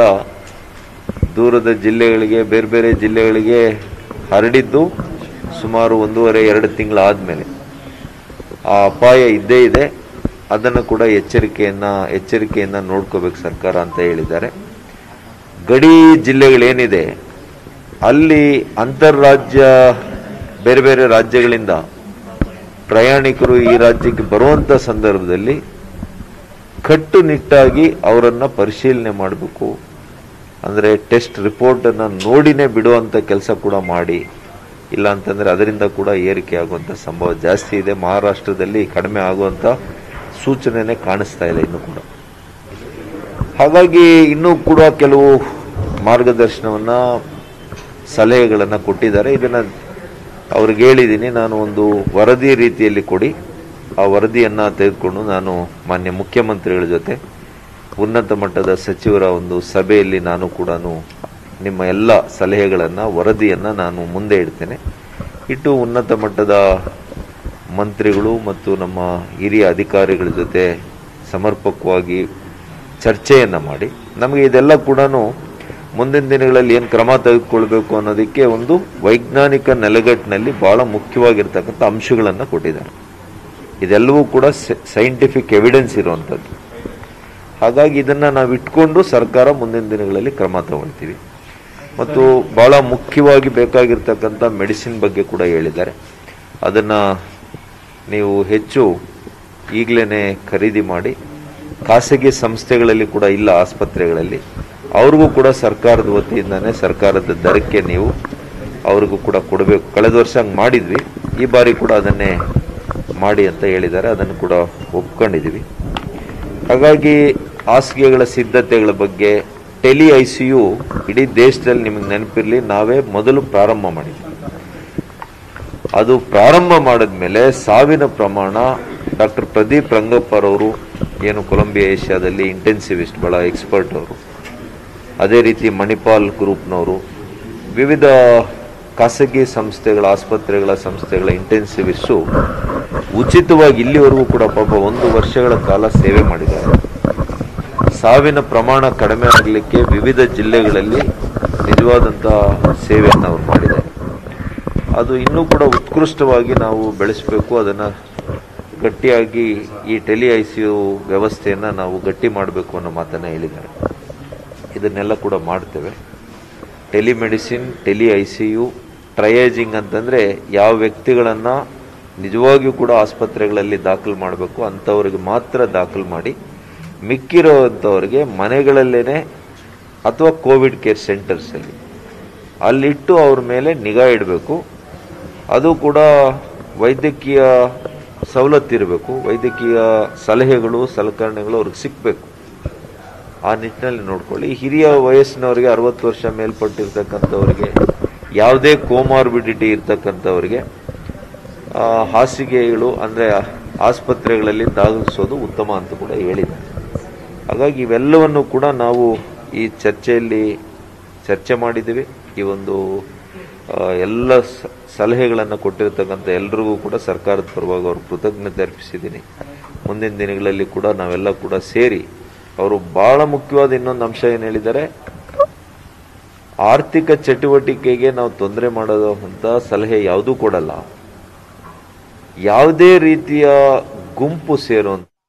S2: ದೂರದ ಜಿಲ್ಲೆಗಳಿಗೆ, ಬೇರೆ ಬೇರೆ ಜಿಲ್ಲೆಗಳಿಗೆ ಹರಡಿದ್ದು ಸುಮಾರು 1.5-2 ತಿಂಗಳಾದಮೇಲೆ. ಆ ಅಪಾಯ ಇದ್ದೇ ಇದೆ. ಅದನ್ನು ಕೂಡ ಎಚ್ಚರಿಕೆಯನ್ನು ನೋಡ್ಕೋಬೇಕು ಸರ್ಕಾರ ಅಂತ ಹೇಳಿದ್ದಾರೆ. ಗಡಿ ಜಿಲ್ಲೆಗಳೇನಿದೆ ಅಲ್ಲಿ ಅಂತರ್ರಾಜ್ಯ ಬೇರೆ ಬೇರೆ ರಾಜ್ಯಗಳಿಂದ ಪ್ರಯಾಣಿಕರು ಈ ರಾಜ್ಯಕ್ಕೆ ಬರುವಂಥ ಸಂದರ್ಭದಲ್ಲಿ ಕಟ್ಟುನಿಟ್ಟಾಗಿ ಅವರನ್ನು ಪರಿಶೀಲನೆ ಮಾಡಬೇಕು. ಅಂದರೆ ಟೆಸ್ಟ್ ರಿಪೋರ್ಟನ್ನು ನೋಡಿನೇ ಬಿಡುವಂಥ ಕೆಲಸ ಕೂಡ ಮಾಡಿ, ಇಲ್ಲ ಅಂತಂದರೆ ಅದರಿಂದ ಕೂಡ ಏರಿಕೆ ಆಗುವಂಥ ಸಂಭವ ಜಾಸ್ತಿ ಇದೆ. ಮಹಾರಾಷ್ಟ್ರದಲ್ಲಿ ಕಡಿಮೆ ಆಗುವಂಥ ಸೂಚನೆನೇ ಕಾಣಿಸ್ತಾ ಇಲ್ಲ ಇನ್ನೂ ಕೂಡ. ಹಾಗಾಗಿ ಇನ್ನೂ ಕೂಡ ಕೆಲವು ಮಾರ್ಗದರ್ಶನವನ್ನು ಸಲಹೆಗಳನ್ನು ಕೊಟ್ಟಿದ್ದಾರೆ. ಇದನ್ನು ಅವ್ರಿಗೆ ಹೇಳಿದ್ದೀನಿ, ನಾನು ಒಂದು ವರದಿ ರೀತಿಯಲ್ಲಿ ಕೊಡಿ, ಆ ವರದಿಯನ್ನು ತೆಗೆದುಕೊಂಡು ನಾನು ಮಾನ್ಯ ಮುಖ್ಯಮಂತ್ರಿಗಳ ಜೊತೆ ಉನ್ನತ ಮಟ್ಟದ ಸಚಿವರ ಒಂದು ಸಭೆಯಲ್ಲಿ ನಾನು ಕೂಡ ನಿಮ್ಮ ಎಲ್ಲ ಸಲಹೆಗಳನ್ನು ವರದಿಯನ್ನು ನಾನು ಮುಂದೆ ಇಡ್ತೇನೆ. ಇಟ್ಟು ಉನ್ನತ ಮಟ್ಟದ ಮಂತ್ರಿಗಳು ಮತ್ತು ನಮ್ಮ ಹಿರಿಯ ಅಧಿಕಾರಿಗಳ ಜೊತೆ ಸಮರ್ಪಕವಾಗಿ ಚರ್ಚೆಯನ್ನು ಮಾಡಿ ನಮಗೆ ಇದೆಲ್ಲ ಕೂಡ ಮುಂದಿನ ದಿನಗಳಲ್ಲಿ ಏನು ಕ್ರಮ ತೆಗೆದುಕೊಳ್ಬೇಕು ಅನ್ನೋದಕ್ಕೆ ಒಂದು ವೈಜ್ಞಾನಿಕ ನೆಲೆಗಟ್ಟಿನಲ್ಲಿ ಭಾಳ ಮುಖ್ಯವಾಗಿರ್ತಕ್ಕಂಥ ಅಂಶಗಳನ್ನು ಕೊಟ್ಟಿದ್ದಾರೆ. ಇದೆಲ್ಲವೂ ಕೂಡ ಸೈಂಟಿಫಿಕ್ ಎವಿಡೆನ್ಸ್ ಇರುವಂಥದ್ದು. ಹಾಗಾಗಿ ಇದನ್ನು ನಾವು ಇಟ್ಕೊಂಡು ಸರ್ಕಾರ ಮುಂದಿನ ದಿನಗಳಲ್ಲಿ ಕ್ರಮ ತಗೊಳ್ತೀವಿ. ಮತ್ತು ಭಾಳ ಮುಖ್ಯವಾಗಿ ಬೇಕಾಗಿರ್ತಕ್ಕಂಥ ಮೆಡಿಸಿನ್ ಬಗ್ಗೆ ಕೂಡ ಹೇಳಿದ್ದಾರೆ. ಅದನ್ನು ನೀವು ಹೆಚ್ಚು ಈಗಲೇ ಖರೀದಿ ಮಾಡಿ, ಖಾಸಗಿ ಸಂಸ್ಥೆಗಳಲ್ಲಿ ಕೂಡ ಇಲ್ಲ, ಆಸ್ಪತ್ರೆಗಳಲ್ಲಿ ಅವ್ರಿಗೂ ಕೂಡ ಸರ್ಕಾರದ ವತಿಯಿಂದನೇ ಸರ್ಕಾರದ ದರಕ್ಕೆ ನೀವು ಅವ್ರಿಗೂ ಕೂಡ ಕೊಡಬೇಕು. ಕಳೆದ ವರ್ಷ ಹಂಗೆ ಮಾಡಿದ್ವಿ, ಈ ಬಾರಿ ಕೂಡ ಅದನ್ನೇ ಮಾಡಿ ಅಂತ ಹೇಳಿದ್ದಾರೆ. ಅದನ್ನು ಕೂಡ ಒಪ್ಕೊಂಡಿದ್ದೀವಿ. ಹಾಗಾಗಿ ಹಾಸಿಗೆಗಳ ಸಿದ್ಧತೆಗಳ ಬಗ್ಗೆ ಟೆಲಿ ICU ಇಡೀ ದೇಶದಲ್ಲಿ ನಿಮಗೆ ನೆನಪಿರಲಿ, ನಾವೇ ಮೊದಲು ಪ್ರಾರಂಭ ಮಾಡಿದ್ವಿ. ಅದು ಪ್ರಾರಂಭ ಮಾಡಿದ್ಮೇಲೆ ಸಾವಿನ ಪ್ರಮಾಣ ಡಾಕ್ಟರ್ ಪ್ರದೀಪ್ ರಂಗಪ್ಪರವರು ಏನು ಕೊಲಂಬಿಯಾ ಏಷ್ಯಾದಲ್ಲಿ ಇಂಟೆನ್ಸಿವಿಸ್ಟ್ ಭಾಳ ಎಕ್ಸ್ಪರ್ಟ್ ಅವರು, ಅದೇ ರೀತಿ ಮಣಿಪಾಲ್ ಗ್ರೂಪ್ನವರು, ವಿವಿಧ ಖಾಸಗಿ ಸಂಸ್ಥೆಗಳ ಆಸ್ಪತ್ರೆಗಳ ಸಂಸ್ಥೆಗಳ ಇಂಟೆನ್ಸಿವಿಸ್ಟು ಉಚಿತವಾಗಿ ಇಲ್ಲಿವರೆಗೂ ಕೂಡ ಪಾಪ 1 ವರ್ಷಗಳ ಕಾಲ ಸೇವೆ ಮಾಡಿದ್ದಾರೆ. ಸಾವಿನ ಪ್ರಮಾಣ ಕಡಿಮೆ ಆಗಲಿಕ್ಕೆ ವಿವಿಧ ಜಿಲ್ಲೆಗಳಲ್ಲಿ ನಿಜವಾದಂಥ ಸೇವೆಯನ್ನು ಅವರು ಮಾಡಿದ್ದಾರೆ. ಅದು ಇನ್ನೂ ಕೂಡ ಉತ್ಕೃಷ್ಟವಾಗಿ ನಾವು ಬೆಳೆಸಬೇಕು. ಅದನ್ನು ಗಟ್ಟಿಯಾಗಿ ಈ ಟೆಲಿ ICU ವ್ಯವಸ್ಥೆಯನ್ನು ನಾವು ಗಟ್ಟಿ ಮಾಡಬೇಕು ಅನ್ನೋ ಮಾತನ್ನು ಹೇಳಿದ್ದಾರೆ. ಇದನ್ನೆಲ್ಲ ಕೂಡ ಮಾಡ್ತೇವೆ. ಟೆಲಿಮೆಡಿಸಿನ್, ಟೆಲಿ ICU, ಟ್ರಯೇಜಿಂಗ್ ಅಂತಂದರೆ ಯಾವ ವ್ಯಕ್ತಿಗಳನ್ನು ನಿಜವಾಗಿಯೂ ಕೂಡ ಆಸ್ಪತ್ರೆಗಳಲ್ಲಿ ದಾಖಲು ಮಾಡಬೇಕು, ಅಂಥವ್ರಿಗೆ ಮಾತ್ರ ದಾಖಲು ಮಾಡಿ, ಮಿಕ್ಕಿರೋವಂಥವ್ರಿಗೆ ಮನೆಗಳಲ್ಲೇ ಅಥವಾ ಕೋವಿಡ್ ಕೇರ್ ಸೆಂಟರ್ಸಲ್ಲಿ ಅಲ್ಲಿಟ್ಟು ಅವ್ರ ಮೇಲೆ ನಿಗಾ ಇಡಬೇಕು. ಅದು ಕೂಡ ವೈದ್ಯಕೀಯ ಸವಲತ್ತಿರಬೇಕು, ವೈದ್ಯಕೀಯ ಸಲಹೆಗಳು ಸಲಕರಣೆಗಳು ಅವ್ರಿಗೆ ಸಿಕ್ಕಬೇಕು. ಆ ನಿಟ್ಟಿನಲ್ಲಿ ನೋಡ್ಕೊಳ್ಳಿ. ಹಿರಿಯ ವಯಸ್ಸಿನವರಿಗೆ 60 ವರ್ಷ ಮೇಲ್ಪಟ್ಟಿರ್ತಕ್ಕಂಥವ್ರಿಗೆ, ಯಾವುದೇ ಕೋಮಾರ್ಬಿಡಿಟಿ ಇರ್ತಕ್ಕಂಥವ್ರಿಗೆ ಹಾಸಿಗೆಗಳು ಅಂದರೆ ಆಸ್ಪತ್ರೆಗಳಲ್ಲಿ ದಾಖಲಿಸೋದು ಉತ್ತಮ ಅಂತ ಕೂಡ ಹೇಳಿದ್ದಾರೆ. ಹಾಗಾಗಿ ಇವೆಲ್ಲವನ್ನು ಕೂಡ ನಾವು ಈ ಚರ್ಚೆಯಲ್ಲಿ ಚರ್ಚೆ ಮಾಡಿದ್ದೀವಿ. ಈ ಒಂದು ಎಲ್ಲ ಸಲಹೆಗಳನ್ನು ಕೊಟ್ಟಿರ್ತಕ್ಕಂಥ ಎಲ್ರಿಗೂ ಕೂಡ ಸರ್ಕಾರದ ಪರವಾಗಿ ಅವ್ರ ಕೃತಜ್ಞತೆ ಅರ್ಪಿಸಿದ್ದೀನಿ. ಮುಂದಿನ ದಿನಗಳಲ್ಲಿ ಕೂಡ ನಾವೆಲ್ಲ ಕೂಡ ಸೇರಿ, ಅವರು ಬಹಳ ಮುಖ್ಯವಾದ ಇನ್ನೊಂದು ಅಂಶ ಏನು ಹೇಳಿದ್ದಾರೆ, ಆರ್ಥಿಕ ಚಟುವಟಿಕೆಗೆ ನಾವು ತೊಂದರೆ ಮಾಡೋದು ಅಂತ ಸಲಹೆ ಯಾವುದೂ ಕೊಡಲ್ಲ. ಯಾವುದೇ ರೀತಿಯ ಗುಂಪು ಸೇರುವಂತ